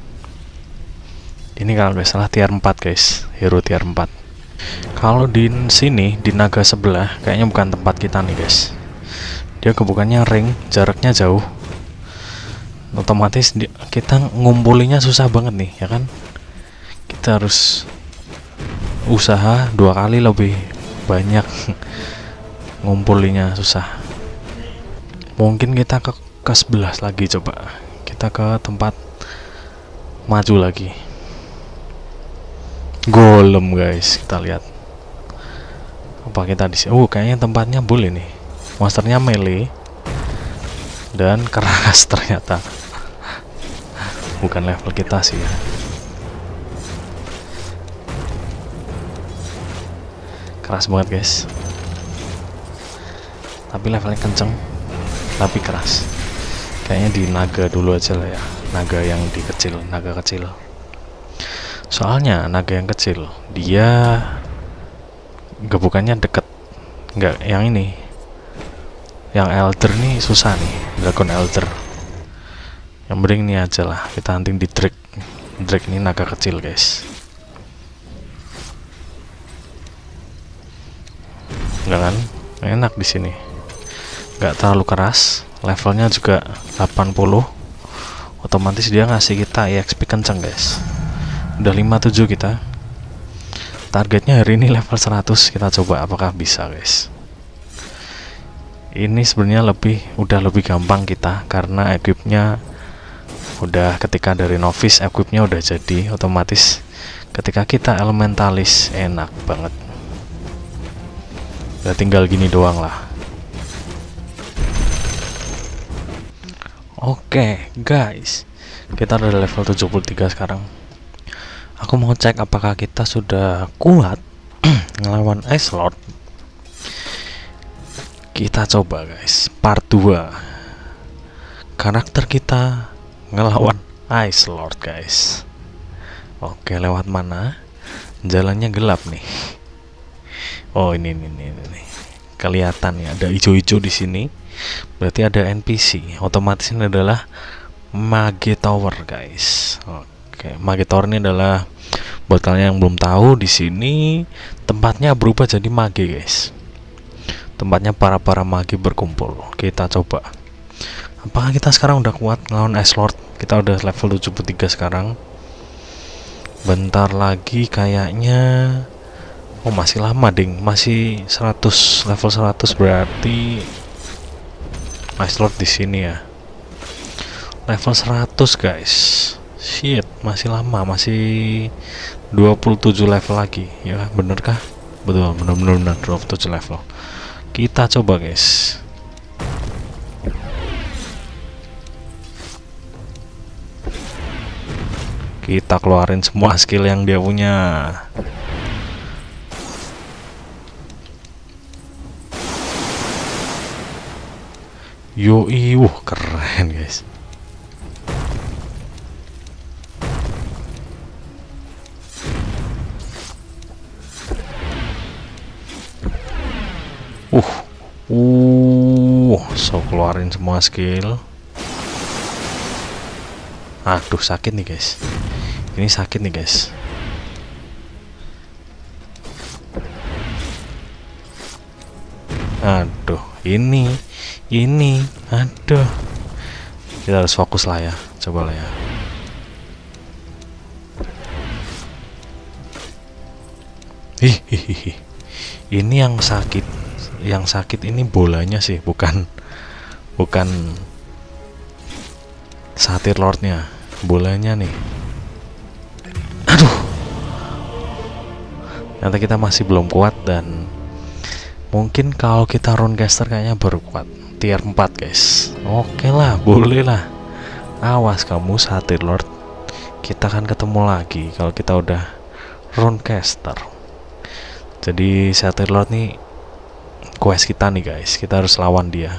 Ini kalau nggak salah tier 4 guys, hero tier 4. Kalau di sini, di naga sebelah, kayaknya bukan tempat kita nih guys. Dia kebukannya ring, jaraknya jauh, otomatis kita ngumpulinya susah banget nih, ya kan. Kita harus usaha 2 kali lebih banyak. Ngumpulinya susah. Mungkin kita ke 11 lagi, coba kita ke tempat maju lagi. Golem guys, kita lihat apa kita di sini. Kayaknya tempatnya boleh nih. Monsternya melee dan keras ternyata. Bukan level kita sih ya. Keras banget guys. Tapi levelnya kenceng, tapi keras. Kayaknya di naga dulu aja lah ya. Naga yang naga kecil. Soalnya naga yang kecil dia gebukannya deket. Enggak, yang ini, yang elder nih susah nih, dragon elder. Yang mending ini aja lah, kita hunting di Drake. Drake ini naga kecil guys. Enggak kan? Enak di sini. Enggak terlalu keras, levelnya juga 80. Otomatis dia ngasih kita EXP kenceng guys. Udah 57 kita. Targetnya hari ini level 100. Kita coba apakah bisa guys. Ini sebenarnya udah lebih gampang kita, karena equipnya udah, ketika dari novice equipnya udah jadi, otomatis ketika kita elementalis enak banget. Udah tinggal gini doang lah. Oke guys, kita udah level 73 sekarang. Aku mau cek apakah kita sudah kuat ngelawan Ice Lord. Kita coba guys, part 2. Karakter kita ngelawan Ice Lord guys. Oke, lewat mana? Jalannya gelap nih. Oh, ini. Kelihatan ya, ada hijau-hijau di sini. Berarti ada NPC. Otomatis ini adalah Mage Tower guys. Oke, Mage Tower ini adalah, buat kalian yang belum tahu, di sini tempatnya berubah jadi mage guys. Tempatnya para mage berkumpul. Kita coba. Apakah kita sekarang udah kuat ngelawan Ice Lord? Kita udah level 73 sekarang. Bentar lagi kayaknya. Oh, masih lama ding. Masih 100, level 100 berarti Ice Lord di sini ya. Level 100 guys. Shit, masih lama, masih 27 level lagi. Ya, benerkah? Betul, bener 27 level. Kita coba guys. Kita keluarin semua skill yang dia punya. Yoi, keren guys. So keluarin semua skill. Aduh, sakit nih guys. Ini sakit nih guys. Aduh, ini. Aduh. Kita harus fokus lah ya. Coba lah ya. Ini yang sakit. Yang sakit ini bolanya sih, bukan Satyr Lordnya. Bolanya nih. Aduh. Ternyata kita masih belum kuat, dan mungkin kalau kita Runecaster kayaknya baru kuat. Tier 4 guys. Oke lah, boleh lah. Awas kamu Satyr Lord. Kita akan ketemu lagi kalau kita udah Runecaster. Jadi Satyr Lord nih quest kita nih guys. Kita harus lawan dia.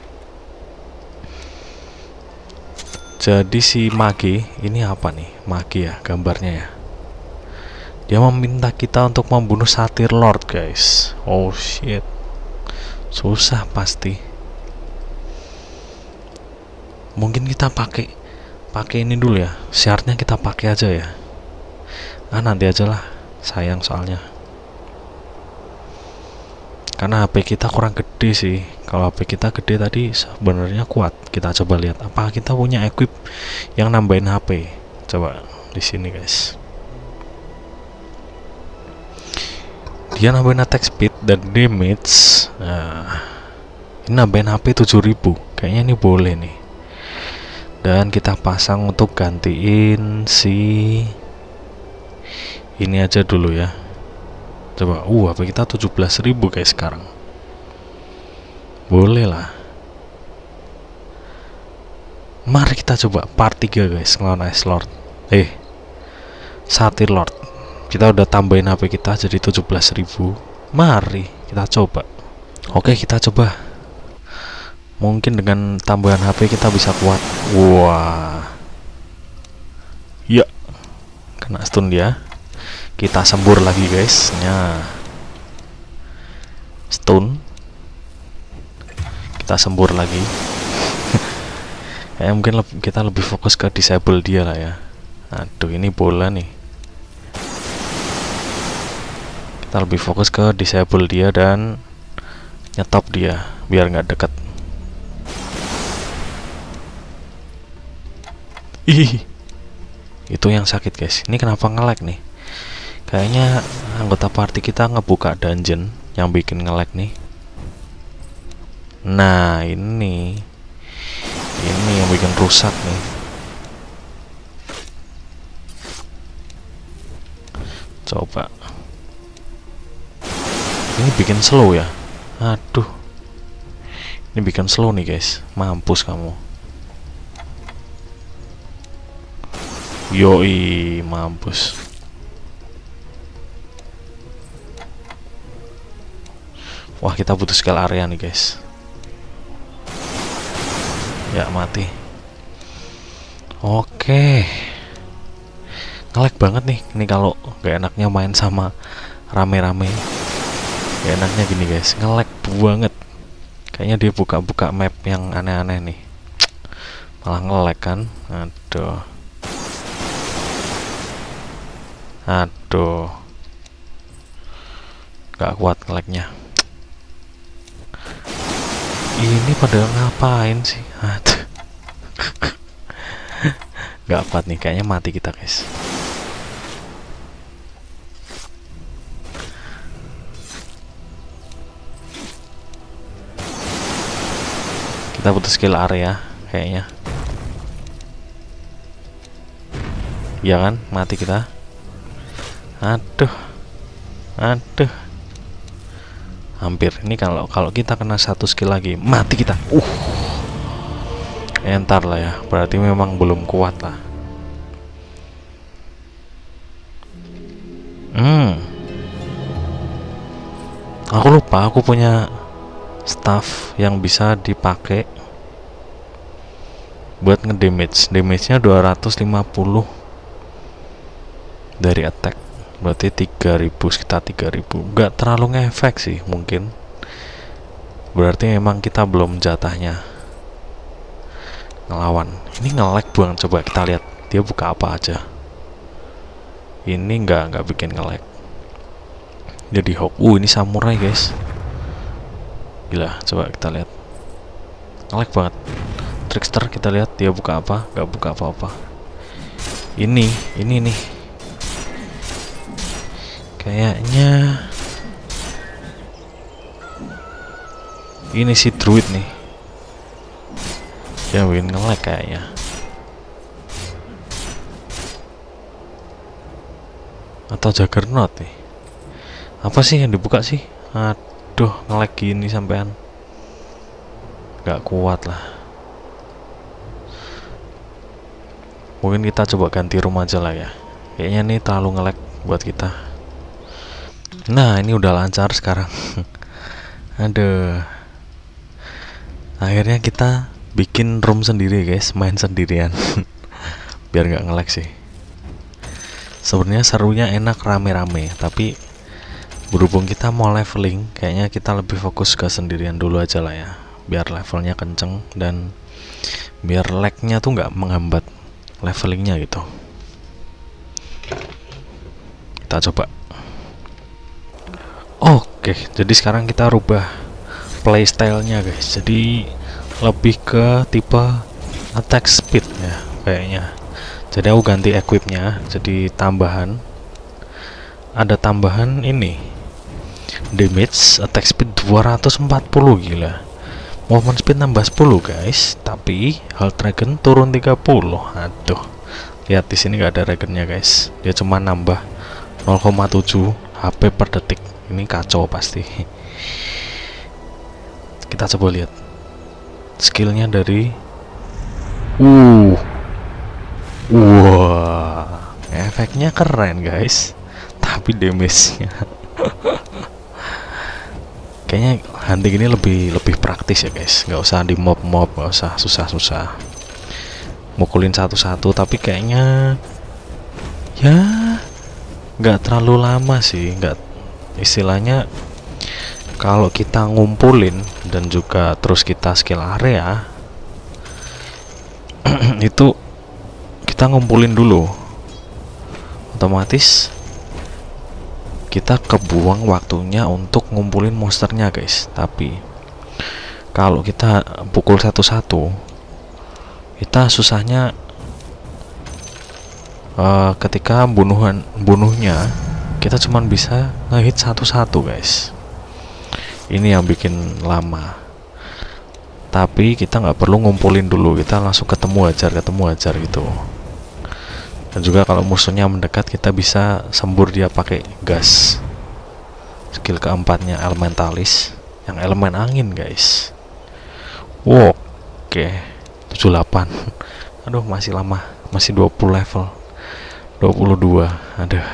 Jadi si Mage ini apa nih? Mage ya gambarnya ya. Dia meminta kita untuk membunuh Satyr Lord guys. Oh shit. Susah pasti. Mungkin kita pakai ini dulu ya. Syaratnya kita pakai aja ya. Nanti aja lah. Sayang soalnya. Karena HP kita kurang gede sih. Kalau HP kita gede tadi sebenarnya kuat. Kita coba lihat apa kita punya equip yang nambahin HP. Coba di sini guys. Dia nambahin attack speed dan damage. Nah, ini nambahin HP 7000. Kayaknya ini boleh nih. Dan kita pasang untuk gantiin si ini aja dulu ya. Coba, HP kita 17.000 guys sekarang. Boleh lah. Mari kita coba part 3 guys ngelawan Ice Lord. Satyr Lord. Kita udah tambahin HP kita jadi 17.000. Mari kita coba. Oke, kita coba. Mungkin dengan tambahan HP kita bisa kuat. Wah. Ya. Kena stun dia. Kita sembur lagi guys. Stun. Kita sembur lagi. Mungkin kita lebih fokus ke disable dia lah ya. Aduh, ini bola nih. Kita lebih fokus ke disable dia dan nyetop dia biar nggak deket. Itu yang sakit guys. Ini kenapa nge-lag nih? Kayaknya anggota party kita ngebuka dungeon yang bikin nge-lag nih. Nah, ini yang bikin rusak nih. Coba. Ini bikin slow ya. Aduh. Ini bikin slow nih guys. Mampus kamu. Yoi, mampus. Wah, kita butuh skill area nih guys. Ya, mati. Oke, nge-lag banget nih. Ini kalau gak enaknya main sama rame-rame, gak enaknya gini guys, nge-lag banget. Kayaknya dia buka-buka map yang aneh-aneh nih, malah nge-lag kan. Aduh, aduh, gak kuat nge-lagnya. Ini pada ngapain sih? Aduh. Gak kuat nih, kayaknya mati kita guys. Kita butuh skill area kayaknya. Iya kan, mati kita. Aduh, aduh, hampir. Ini kalau kita kena satu skill lagi mati kita. Entar lah ya, berarti memang belum kuat lah. Aku lupa aku punya staff yang bisa dipakai buat ngedamage. Damage-nya 250 dari attack, berarti 3000, sekitar 3000. Nggak terlalu ngefek sih mungkin, berarti memang kita belum jatahnya ngelawan. Ini nge-lag buang, coba kita lihat dia buka apa aja. Ini nggak bikin nge-lag, jadi hook. Ini samurai guys, gila. Coba kita lihat, nge-lag banget. Trickster, kita lihat dia buka apa, nggak buka apa-apa. Ini nih kayaknya ini si druid nih yang bikin nge-lag kayaknya. Atau Juggernaut nih, apa sih yang dibuka sih? Aduh, nge-lag gini sampean, gak kuat lah. Mungkin kita coba ganti room aja lah ya, kayaknya nih terlalu nge-lag buat kita. Nah, ini udah lancar sekarang. Aduh, akhirnya kita bikin room sendiri guys, main sendirian. Biar nggak nge-lag sih. Sebenarnya serunya enak rame-rame, tapi berhubung kita mau leveling, kayaknya kita lebih fokus ke sendirian dulu aja lah ya, biar levelnya kenceng dan biar lag-nya tuh nggak menghambat levelingnya gitu. Kita coba. Oke, jadi sekarang kita rubah playstyle-nya guys, jadi lebih ke tipe attack speed ya kayaknya. Jadi aku ganti equipnya, jadi tambahan, ada tambahan ini, damage attack speed 240, gila. Movement speed nambah 10 guys, tapi health regen turun 30. Aduh, lihat di sini nggak ada regennya guys, dia cuma nambah 0,7 HP per detik. Ini kacau pasti. Kita coba lihat skillnya dari wah, efeknya keren guys, tapi damage-nya kayaknya hunting ini lebih praktis ya guys, nggak usah di mob, nggak usah susah-susah mukulin satu-satu. Tapi kayaknya ya nggak terlalu lama sih, nggak, istilahnya kalau kita ngumpulin dan juga terus kita skill area itu kita ngumpulin dulu, otomatis kita kebuang waktunya untuk ngumpulin monsternya guys. Tapi kalau kita pukul satu-satu, kita susahnya ketika bunuhnya kita cuman bisa ngehit satu-satu guys. Ini yang bikin lama. Tapi kita nggak perlu ngumpulin dulu, kita langsung ketemu ajar gitu. Dan juga kalau musuhnya mendekat, kita bisa sembur dia pakai gas. Skill keempatnya elementalis, yang elemen angin guys. Oke, 78. Aduh, masih lama, masih 20 level, 22. Aduh,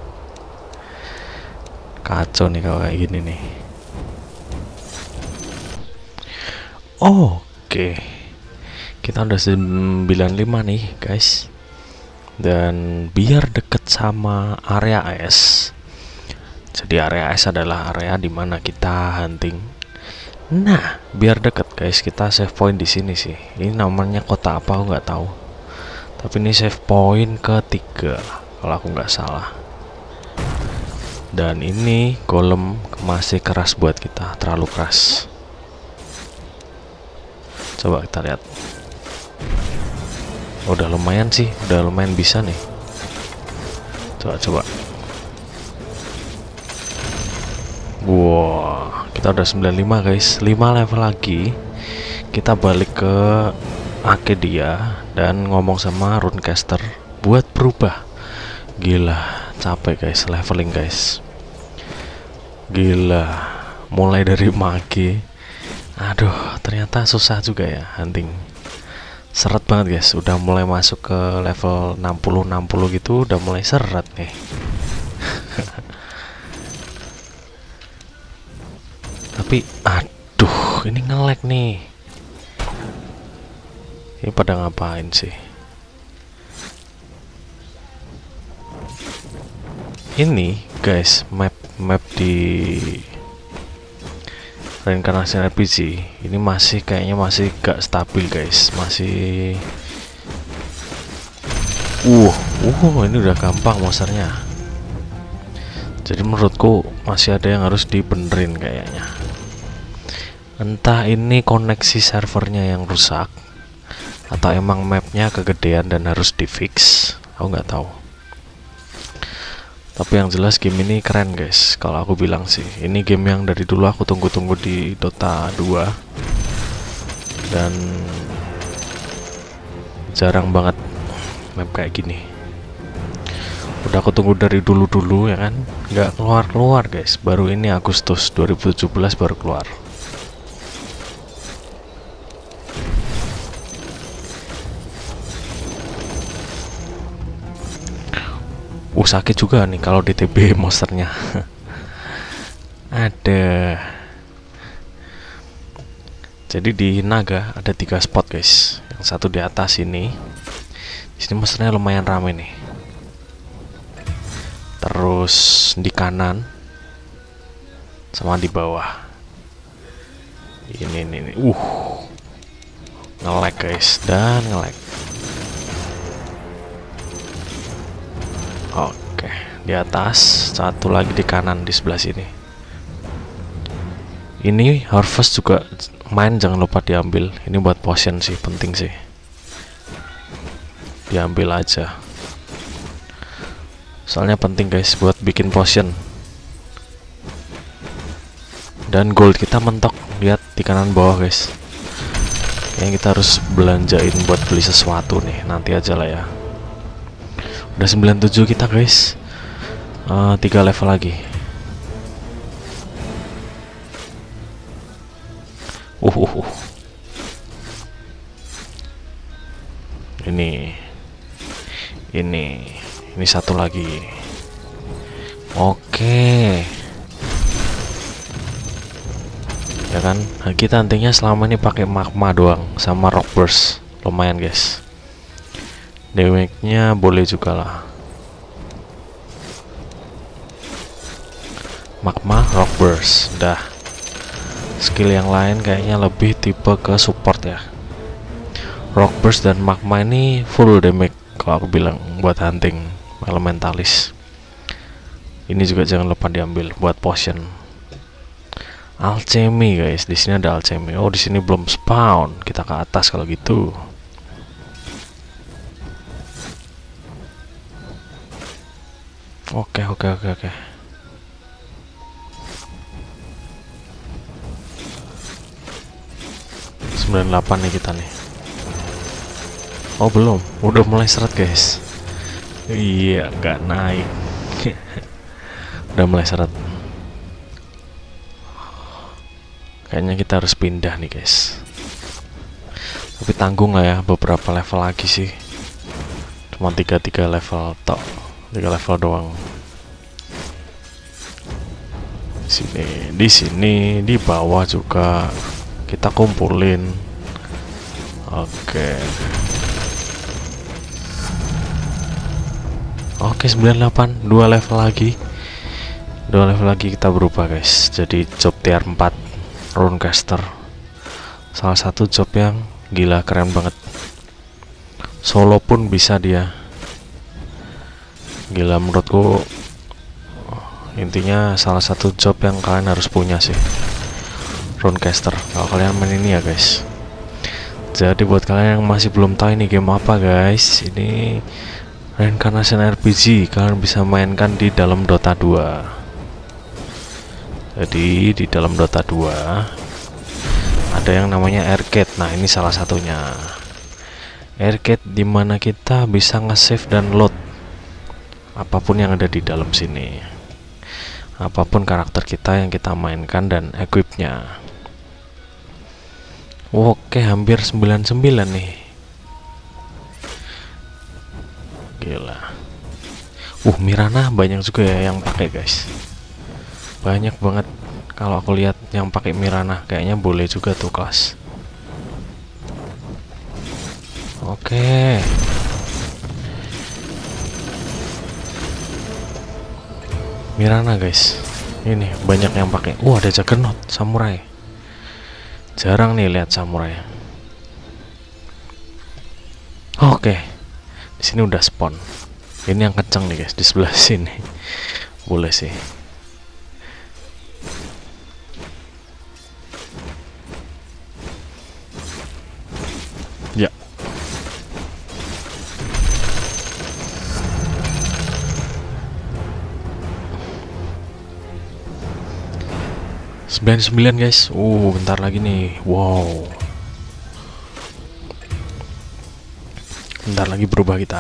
kacau nih kalau kayak gini nih. Oke, Kita udah 95 nih guys. Dan biar deket sama area es, jadi area es adalah area dimana kita hunting. Nah, biar deket guys, kita save point di sini sih. Ini namanya kota apa aku nggak tahu. Tapi ini save point ketiga kalau aku nggak salah. Dan ini golem masih keras buat kita, terlalu keras. Coba kita lihat. Udah lumayan sih, udah lumayan bisa nih. Coba. Wow, kita udah 95 guys. 5 level lagi. Kita balik ke Arcadia dan ngomong sama Runecaster buat berubah. Gila, capek guys, leveling guys. Gila, mulai dari mage. Aduh, ternyata susah juga ya hunting. Seret banget guys, udah mulai masuk ke level 60 gitu, udah mulai seret nih. Tapi aduh, ini nge-lag nih. Ini pada ngapain sih? Ini guys, map di Reincarnation RPG ini kayaknya masih gak stabil guys, masih ini udah gampang monsternya. Jadi menurutku masih ada yang harus dibenerin kayaknya. Entah ini koneksi servernya yang rusak atau emang mapnya kegedean dan harus di-fix, aku nggak tahu. Tapi yang jelas game ini keren guys, kalau aku bilang sih. Ini game yang dari dulu aku tunggu-tunggu di Dota 2. Dan jarang banget map kayak gini. Udah aku tunggu dari dulu-dulu ya kan. Nggak keluar-keluar guys, baru ini Agustus 2017 baru keluar. Sakit juga nih kalau DTB monsternya. Ada. Jadi di Naga ada 3 spot guys. Yang satu di atas ini. Di sini monsternya lumayan rame nih. Terus di kanan sama di bawah. Ini. Nge-lag guys, dan nge-lag. Oke, di atas, satu lagi di kanan di sebelah sini. Ini harvest juga main, jangan lupa diambil. Ini buat potion sih, penting sih. Diambil aja. Soalnya penting guys buat bikin potion. Dan gold kita mentok, lihat di kanan bawah guys. Yang kita harus belanjain buat beli sesuatu nih, nanti aja lah ya. Udah 97 kita guys. 3 level lagi. Ini satu lagi. Oke. Ya kan, kita nantinya selama ini pakai magma doang sama rock burst. Lumayan guys. Damage-nya boleh juga lah. Magma, rock burst, dah. Skill yang lain kayaknya lebih tipe ke support ya. Rock burst dan magma ini full damage kalau aku bilang buat hunting elementalis. Ini juga jangan lupa diambil buat potion. Alchemy guys, di sini ada alchemy. Oh, di sini belum spawn. Kita ke atas kalau gitu. Oke. 98 nih kita nih. Oh belum, udah mulai seret guys. Iya, nggak naik. Udah mulai seret. Kayaknya kita harus pindah nih guys. Tapi tanggung lah ya, beberapa level lagi sih. Cuma 3 level tok. 3 level doang. Di sini di bawah juga kita kumpulin Oke. Oke, 98, 2 level lagi. 2 level lagi kita berubah, guys. Jadi job tier 4 Runecaster. Salah satu job yang gila keren banget. Solo pun bisa dia. Gila menurutku. Intinya salah satu job yang kalian harus punya sih, Runecaster, kalau kalian main ini ya guys. Jadi buat kalian yang masih belum tahu ini game apa guys, ini Reincarnation RPG. Kalian bisa mainkan di dalam Dota 2. Jadi di dalam Dota 2 ada yang namanya arcade. Nah ini salah satunya arcade, dimana kita bisa nge-save dan load apapun yang ada di dalam sini, apapun karakter kita yang kita mainkan dan equipnya. Oke, hampir 99 nih. Gila. Mirana banyak juga ya yang pakai guys. Banyak banget. Kalau aku lihat yang pakai Mirana, kayaknya boleh juga tuh kelas. Oke. Mirana guys, ini banyak yang pakai. Ada Juggernaut samurai. Jarang nih lihat samurai. Oke, di sini udah spawn. Ini yang kenceng nih guys, di sebelah sini. Boleh sih. Ya. sembilan guys. Bentar lagi nih. Wow. Bentar lagi berubah kita.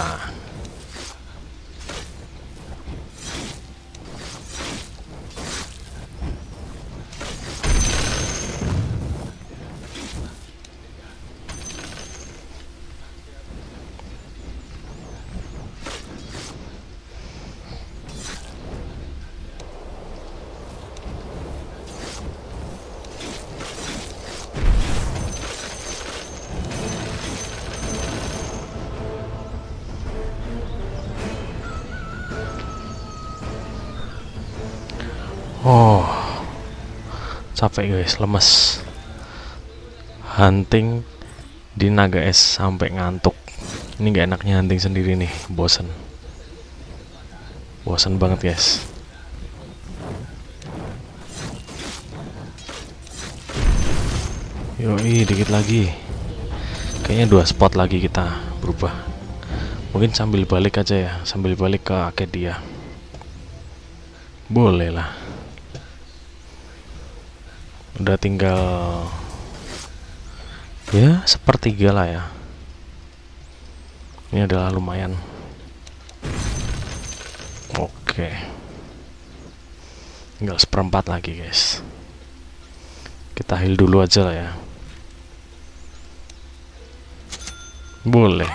Capek guys, lemes. Hunting di Naga Es sampai ngantuk. Ini gak enaknya hunting sendiri nih, bosen. Bosen banget guys. Yoi, dikit lagi. Kayaknya 2 spot lagi kita berubah. Mungkin sambil balik aja ya, sambil balik ke Arcadia. Boleh lah. Udah tinggal ya sepertiga lah ya. Ini adalah lumayan. Oke, tinggal 1/4 lagi guys. Kita heal dulu aja lah ya. Boleh.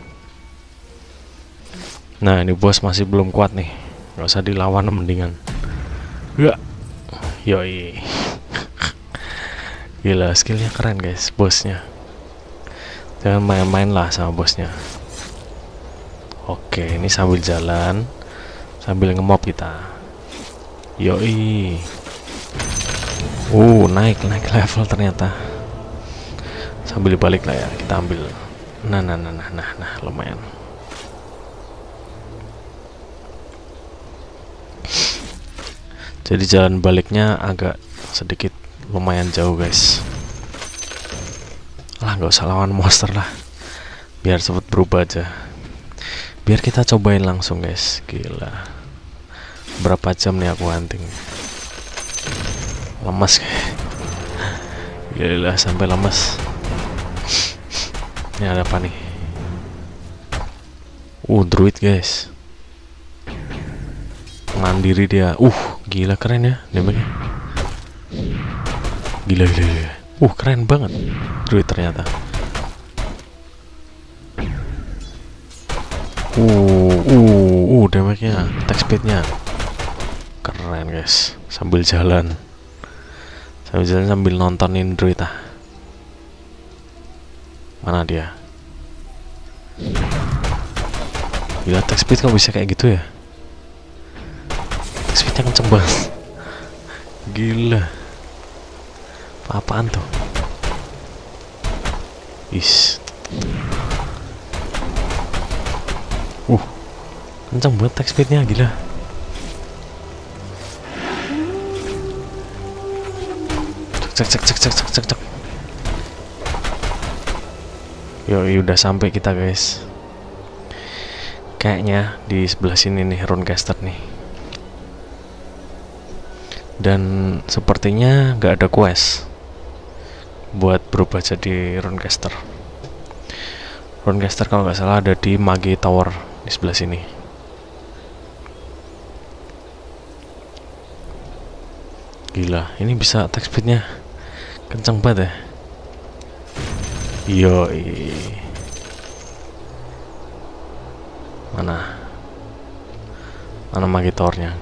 Nah ini bos masih belum kuat nih, nggak usah dilawan mendingan. Yoi. Gila, skillnya keren guys, bosnya. Jangan main-main lah sama bosnya. Oke, ini sambil jalan, sambil nge-mob kita. Yoi. Naik level ternyata. Sambil balik lah ya, kita ambil. Nah, lumayan. Jadi jalan baliknya agak sedikit lumayan jauh guys. Nggak usah lawan monster lah, biar cepet berubah aja. Biar kita cobain langsung guys. Gila, berapa jam nih aku hunting. Lemas kayak. Gila, sampai lemas. Ini ada apa nih? Druid guys, mandiri dia. Gila keren ya damage-nya. Gila. Keren banget druid ternyata. Damage-nya, attack speed-nya keren guys. Sambil jalan sambil nontonin druid Mana dia? Gila, attack speed kok bisa kayak gitu ya? Attack speednya kenceng banget. Gila. Apaan tuh? Is. Kenceng banget attack speednya, gila. Cek. Yoi, udah sampai kita guys. Kayaknya di sebelah sini nih Runecaster nih. Dan sepertinya nggak ada quest buat berubah jadi Runecaster. Runecaster kalau nggak salah ada di Mage Tower di sebelah sini. Gila, ini bisa attack speednya kenceng banget ya. Yoi. Mana Mage Towernya?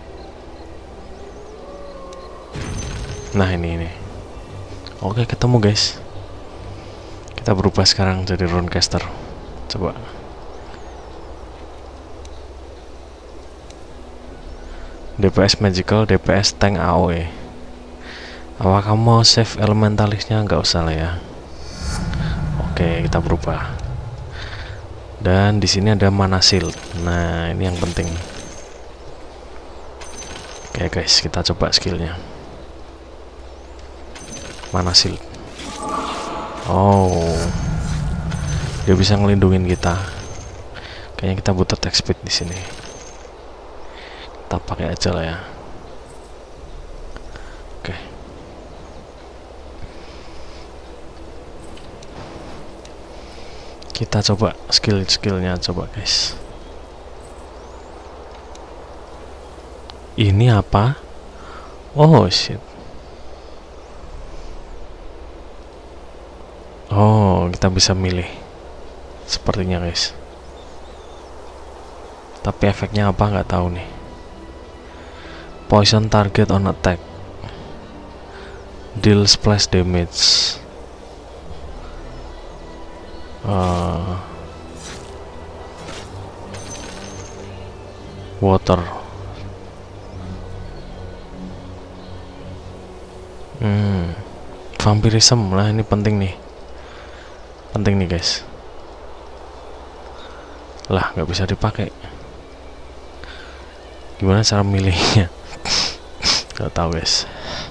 Nah ini. Oke, ketemu guys. Kita berubah sekarang jadi Runecaster. Coba. DPS magical, DPS tank AOE. Apa kamu mau save elementalisnya? Nggak usah lah ya. Oke, kita berubah. Dan di sini ada mana shield. Nah, ini yang penting. Oke guys, kita coba skillnya. Mana shield. Oh, dia bisa ngelindungin kita. Kayaknya kita butuh attack speed di sini. Kita pakai aja lah ya. Oke. Kita coba skillnya coba guys. Ini apa? Oh shit. Oh, kita bisa milih. Sepertinya guys. Tapi efeknya apa nggak tahu nih. Poison target on attack. Deal splash damage. Water. Vampirism lah, ini penting nih guys. Lah nggak bisa dipakai. Gimana cara milihnya? Nggak tahu guys.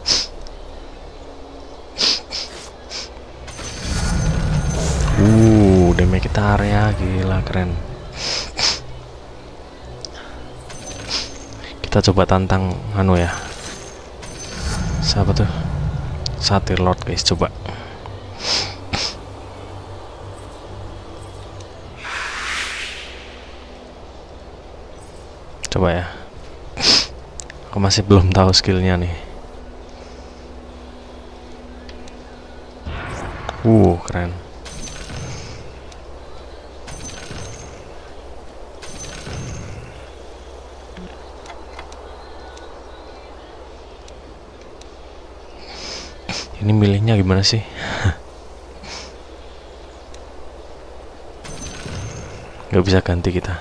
Damage kita area, gila keren. Kita coba tantang anu ya. Siapa tuh? Satyr Lord guys, coba. Coba ya. Aku masih belum tahu skillnya nih. Keren. Ini milihnya gimana sih? Gak bisa ganti kita.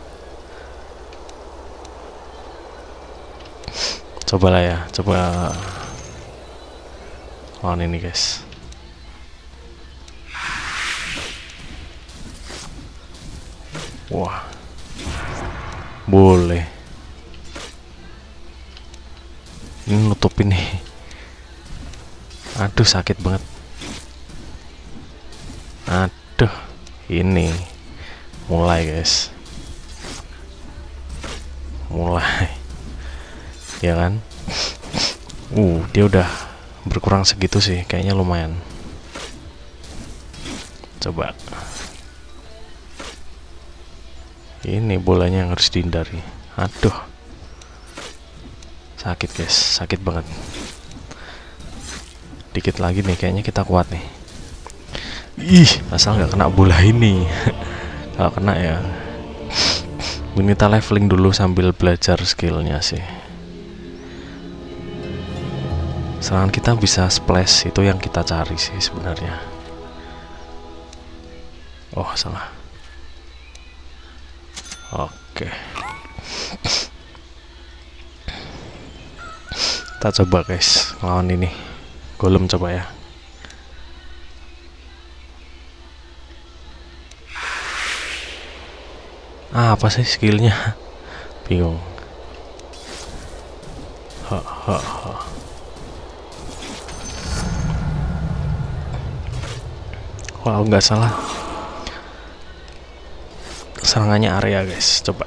Cobalah ya, coba lawan ini guys. Wah, boleh. Ini nutupin nih. Aduh, sakit banget. Aduh, ini mulai guys. Mulai. Ya kan? Dia udah berkurang segitu sih, kayaknya lumayan. Coba. Ini bolanya yang harus dihindari. Aduh. Sakit guys, sakit banget. Dikit lagi nih, kayaknya kita kuat nih. Asal nggak kena bola ini. Kalau kena ya. Ini kita leveling dulu sambil belajar skillnya sih. Serangan kita bisa splash, itu yang kita cari sih sebenarnya. Oh, salah. Oke. Kita coba guys lawan ini golem, coba ya. Apa sih skillnya? Bingung. Wow, nggak salah, serangannya area guys, coba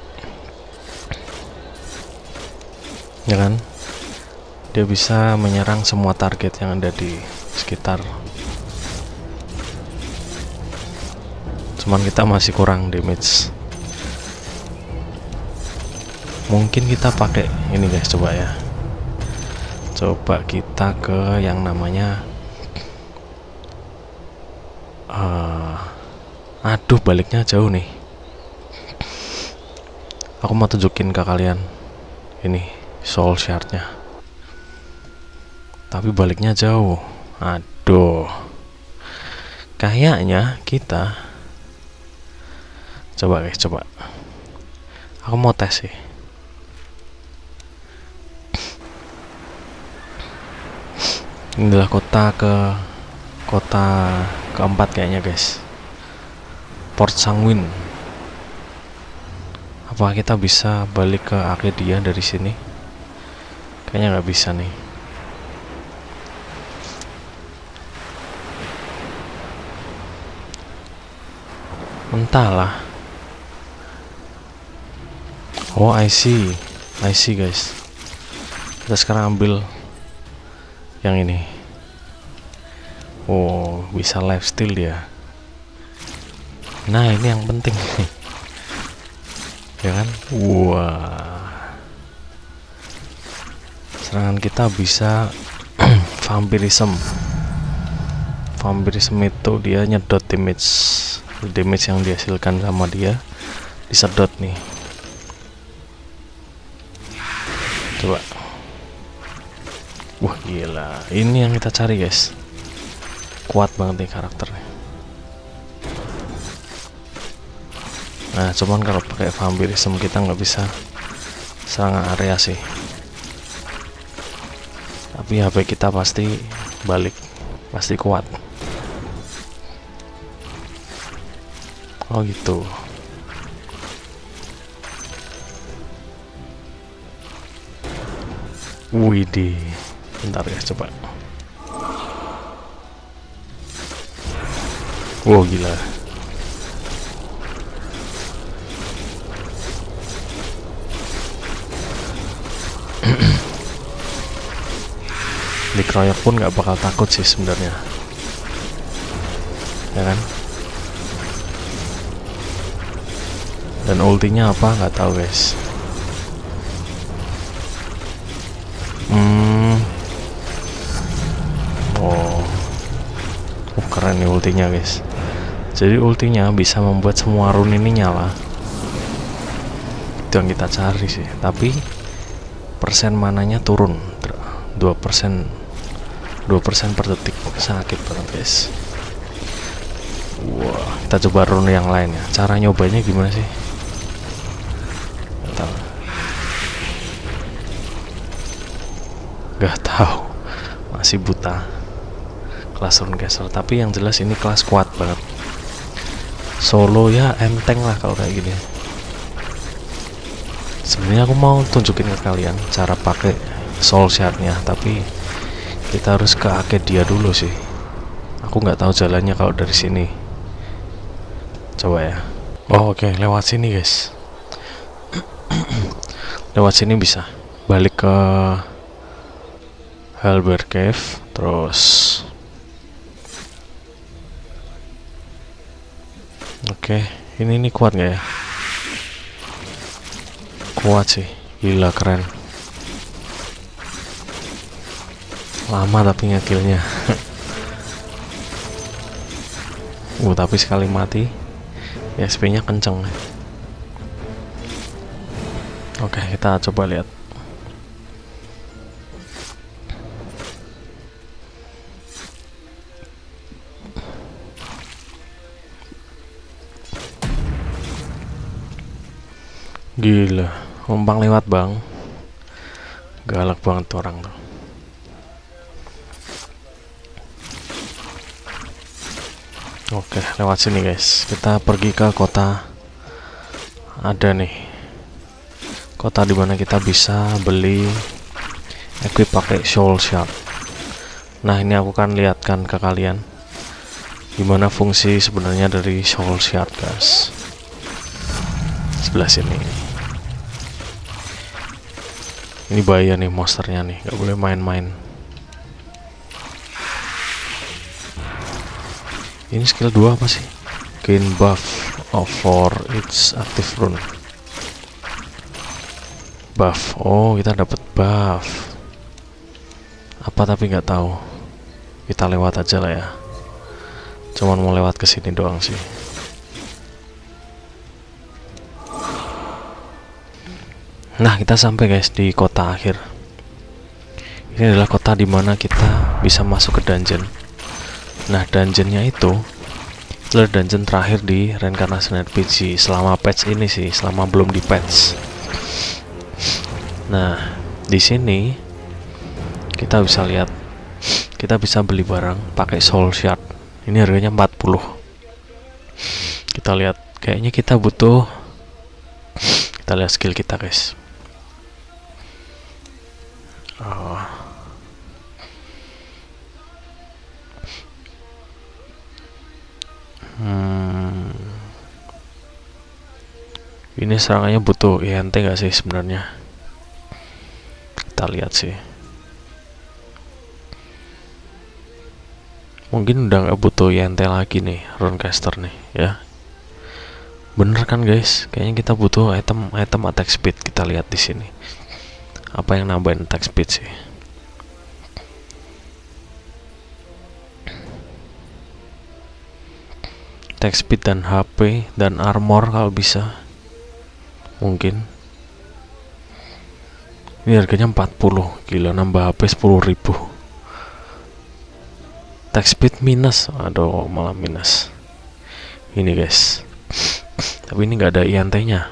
ya kan, dia bisa menyerang semua target yang ada di sekitar, cuman kita masih kurang damage. Mungkin kita pakai ini guys, coba ya, coba kita ke yang namanya aduh, baliknya jauh nih. Aku mau tunjukin ke kalian ini soul shardnya, tapi baliknya jauh. Aduh, kayaknya kita coba guys, coba aku mau tes sih. Ini adalah kota keempat kayaknya guys, Port Sanguin. Apa kita bisa balik ke Arcadia dari sini? Kayaknya nggak bisa nih. Entahlah. Oh, I see guys. Kita sekarang ambil yang ini. Oh, bisa lifesteal dia. Nah, ini yang penting nih, ya kan? Wah, serangan kita bisa vampirism. Vampirism itu dia nyedot damage yang dihasilkan sama dia, disedot nih. Coba. Wah, gila, ini yang kita cari guys. Kuat banget nih karakternya. Nah, cuman kalau pakai vampirism kita nggak bisa serangan area sih. Tapi HP kita pasti balik, pasti kuat. Oh gitu. Widih, bentar ya, coba. Wow, gila. Dikeroyok pun nggak bakal takut sih sebenarnya, ya kan? Dan ultinya apa nggak tahu guys. Oh, keren nih ultinya guys. Jadi ultinya bisa membuat semua rune ini nyala. Itu yang kita cari sih. Tapi persen mananya turun 2% per detik. Sakit banget guys. Wah, kita coba rune yang lain ya. Cara nyobanya gimana sih? Gak tahu, masih buta kelas Runecaster. Tapi yang jelas ini kelas kuat banget. Solo ya enteng lah kalau kayak gini. Sebenarnya aku mau tunjukin ke kalian cara pakai soul shardnya, tapi kita harus ke Arcadia dulu sih. Aku nggak tahu jalannya kalau dari sini. Coba ya. Oh oke, lewat sini guys. Lewat sini bisa balik ke Halberd Cave, terus oke, ini kuat nggak ya? Kuat sih, gila keren. Lama tapi ngekillnya. Tapi sekali mati SP nya kenceng. Oke, kita coba lihat. Gila, numpang lewat bang, galak banget tuh orang tuh. Oke, lewat sini guys. Kita pergi ke kota. Ada nih kota dimana kita bisa beli equip pakai soul shard. Nah, ini aku kan lihatkan ke kalian gimana fungsi sebenarnya dari soul shard guys. Sebelah sini. Ini bahaya nih monsternya nih, nggak boleh main-main. Ini skill 2 apa sih? Gain buff for its active rune. Buff. Oh, kita dapat buff. Apa tapi nggak tahu. Kita lewat aja lah ya. Cuman mau lewat ke sini doang sih. Nah, kita sampai guys di kota akhir. Ini adalah kota dimana kita bisa masuk ke dungeon. Nah, dungeonnya itu adalah dungeon terakhir di Reincarnation RPG selama patch ini sih, selama belum di patch. Nah, di sini kita bisa lihat, kita bisa beli barang pakai soul shard. Ini harganya 40. Kita lihat, kayaknya kita butuh. Kita lihat skill kita guys. Ini serangannya butuh INT gak sih sebenarnya? Kita lihat sih. Mungkin udah gak butuh INT lagi nih, Runecaster nih ya. Bener kan guys? Kayaknya kita butuh item attack speed. Kita lihat di sini. Apa yang nambahin attack speed sih? Attack speed dan HP dan armor kalau bisa. Mungkin. Ini harganya 40. Gila, nambah HP 10.000. Attack speed minus. Aduh, malah minus. Ini guys. Tapi ini nggak ada INT-nya.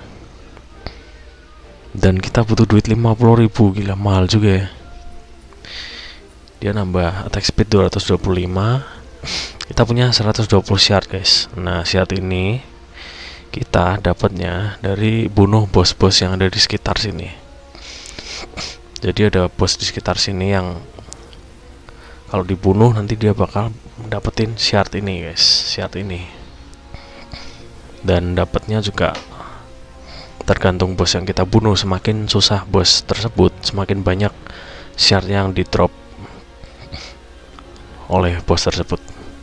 Dan kita butuh duit 50.000. Gila, mahal juga ya. Dia nambah attack speed 225. Kita punya 120 shard guys. Nah, shard ini kita dapatnya dari bunuh bos-bos yang ada di sekitar sini. Jadi ada bos di sekitar sini yang kalau dibunuh nanti dia bakal dapetin shard ini guys, shard ini. Dan dapatnya juga tergantung bos yang kita bunuh. Semakin susah bos tersebut, semakin banyak shard yang di drop oleh bos tersebut.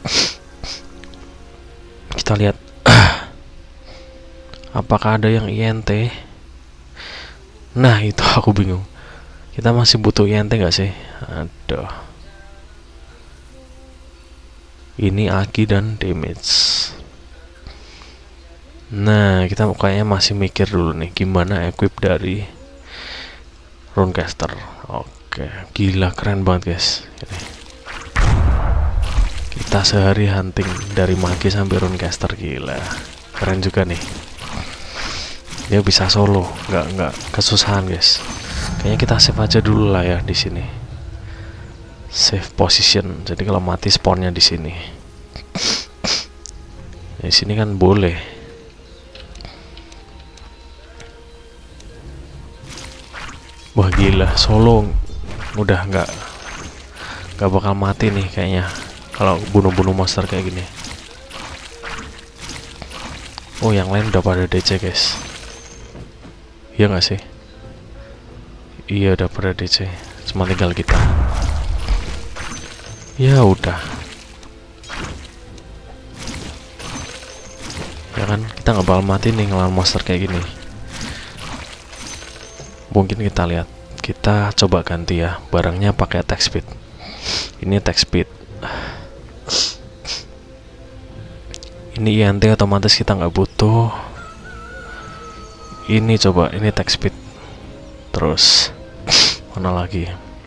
Kita lihat apakah ada yang INT. Nah, itu aku bingung. Kita masih butuh INT gak sih? Aduh. Ini Aki dan damage. Nah, kita kayaknya masih mikir dulu nih gimana equip dari Runecaster. Oke, gila keren banget guys. Kita sehari hunting dari mage sampai Runecaster, gila. Keren juga nih. Dia bisa solo, nggak kesusahan guys. Kayaknya kita save aja dulu lah ya di sini. Save position. Jadi kalau mati spawnnya di sini. Di sini kan boleh. Wah gila, solo udah nggak bakal mati nih kayaknya kalau bunuh-bunuh monster kayak gini. Oh, yang lain udah pada DC guys. Iya nggak sih? Iya, udah pada DC. Cuma tinggal kita. Ya udah. Ya kan, kita nggak bakal mati nih ngelawan monster kayak gini. Mungkin kita lihat. Kita coba ganti ya. Barangnya pakai attack speed. Ini attack speed. Ini INT otomatis kita nggak butuh. Ini coba, ini attack speed. Terus mana lagi?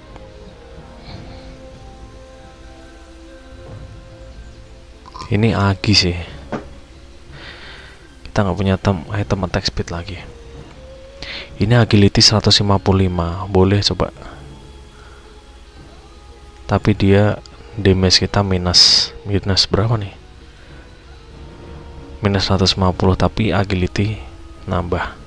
Ini Agi sih. Kita nggak punya item attack speed lagi. Ini agility 155, boleh coba. Tapi dia damage kita minus berapa nih? Minus 150, tapi agility nambah.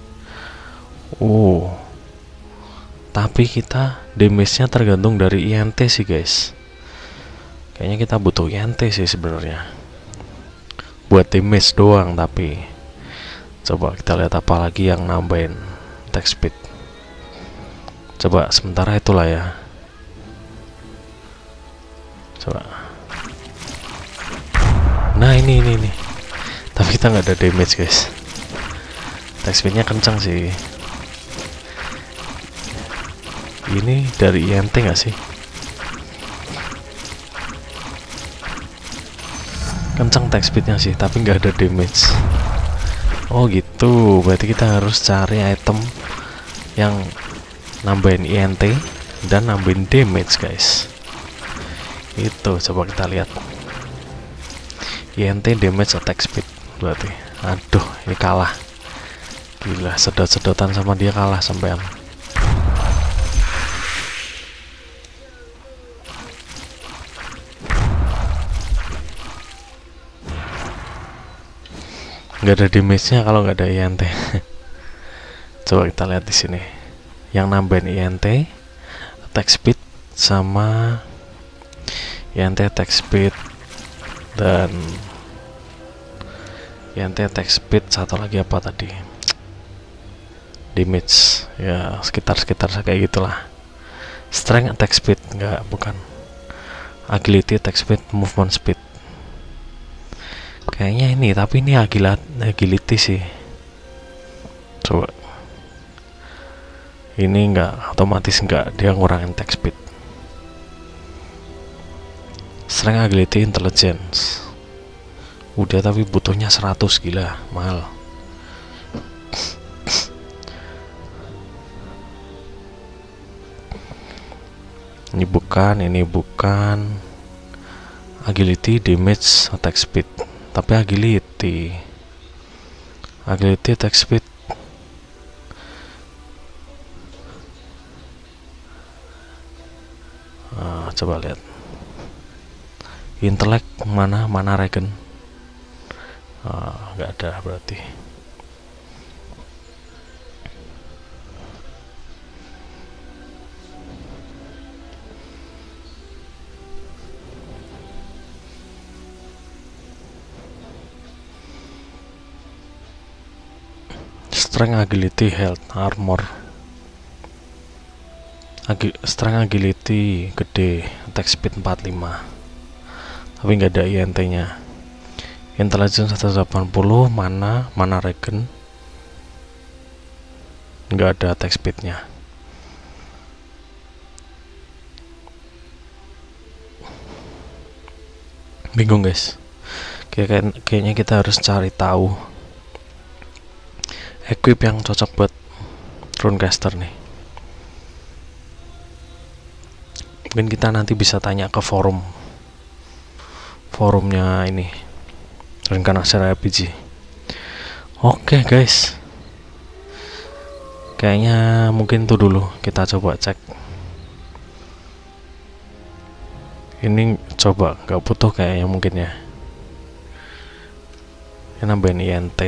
Tapi kita damage-nya tergantung dari INT sih guys. Kayaknya kita butuh INT sih sebenarnya. Buat damage doang, tapi coba kita lihat apa lagi yang nambahin attack speed. Coba sementara itulah ya. Coba. Nah ini. Tapi kita nggak ada damage guys. Attack speednya kencang sih. Ini dari INT nggak sih? Kencang attack speednya sih, tapi nggak ada damage. Oh gitu, berarti kita harus cari item yang nambahin INT dan nambahin damage guys. Itu coba kita lihat. INT damage attack speed berarti. Aduh, ini kalah. Gila, sedot-sedotan sama dia kalah sampean. Nggak ada damage-nya kalau nggak ada INT. Coba kita lihat di sini. Yang nambahin INT, attack speed sama INT attack speed dan INT attack speed, satu lagi apa tadi? Damage. Ya, sekitar kayak gitulah. Strength attack speed bukan. Agility attack speed, movement speed. Kayaknya ini, tapi ini agility sih. Coba. Ini otomatis dia ngurangin attack speed. Strength, agility, intelligence. Udah, tapi butuhnya 100, gila, mahal. Ini bukan. Agility, damage, attack speed. Tapi agility attack speed. Coba lihat. Intellect mana regen. Nggak ada berarti. Strength, agility, health, armor. Strength, agility gede, attack speed 45, tapi nggak ada INT nya. Intelligence 180, mana regen, nggak ada attack speed nya. Bingung guys. Kayaknya kita harus cari tahu equip yang cocok buat Runecaster nih. Mungkin kita nanti bisa tanya ke forumnya ini Runecaster RPG. Oke guys, kayaknya mungkin itu dulu. Kita coba cek. Ini coba nggak butuh kayaknya mungkin ya. Ini nambahin INT.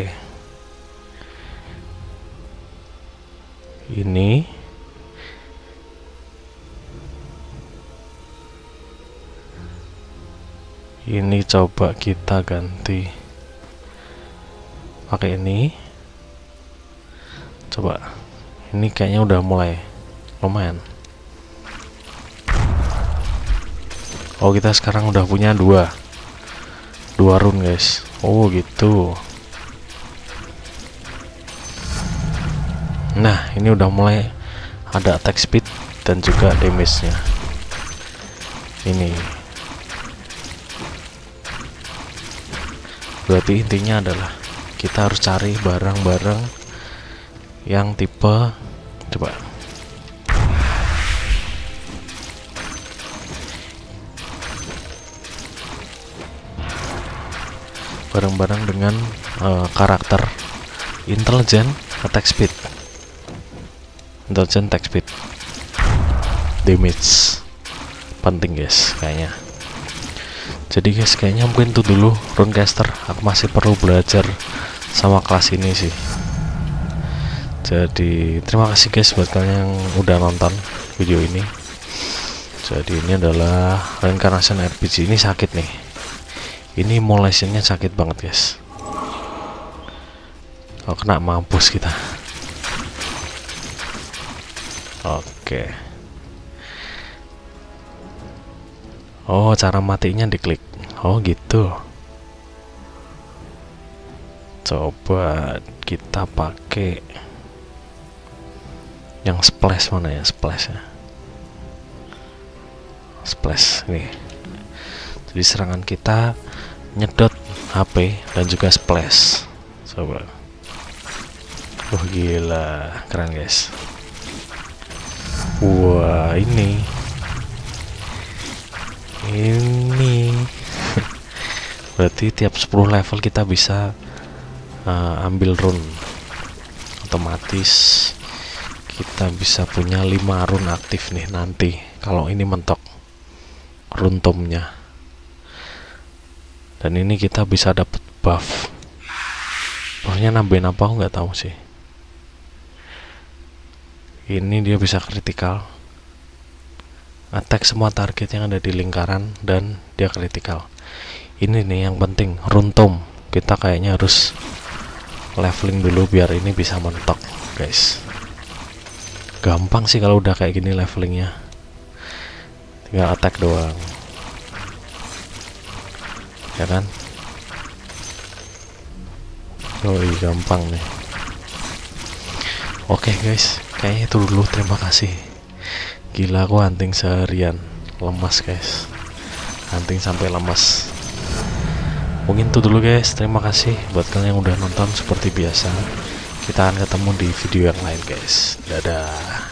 Ini coba kita ganti pakai ini. Coba ini kayaknya udah mulai lumayan. Oh, kita sekarang udah punya dua rune guys. Oh gitu. Nah, ini udah mulai ada attack speed dan juga damage-nya. Ini berarti intinya adalah kita harus cari barang-barang yang tipe, coba barang-barang dengan karakter intelligent, attack speed. intelligence, attack speed, damage. Penting guys kayaknya. Jadi guys kayaknya mungkin itu dulu Runecaster. Aku masih perlu belajar sama kelas ini sih. Jadi terima kasih guys buat kalian yang udah nonton video ini. Jadi ini adalah Reincarnation RPG. Ini sakit nih. Ini molestionnya sakit banget guys. Oh, kena mampus kita. Oke. Oh, cara matinya diklik. Oh gitu. Coba kita pakai yang splash. Mana ya splash ya? Splash nih. Jadi serangan kita nyedot HP dan juga splash. Coba. Wah gila, keren guys. Wah ini berarti tiap 10 level kita bisa ambil rune. Otomatis kita bisa punya 5 rune aktif nih nanti kalau ini mentok rune tome-nya. Dan ini kita bisa dapat buff. Buffnya nambahin apa aku nggak tahu sih. Ini dia bisa kritikal, attack semua target yang ada di lingkaran dan dia kritikal. Ini nih yang penting, rune tome. Kita kayaknya harus leveling dulu biar ini bisa mentok guys. Gampang sih kalau udah kayak gini levelingnya, tinggal attack doang ya kan. Oh iya gampang nih. Oke guys, kayaknya itu dulu. Terima kasih. Gila aku hunting seharian, lemas guys, hunting sampai lemas. Mungkin itu dulu guys. Terima kasih buat kalian yang udah nonton. Seperti biasa kita akan ketemu di video yang lain guys. Dadah.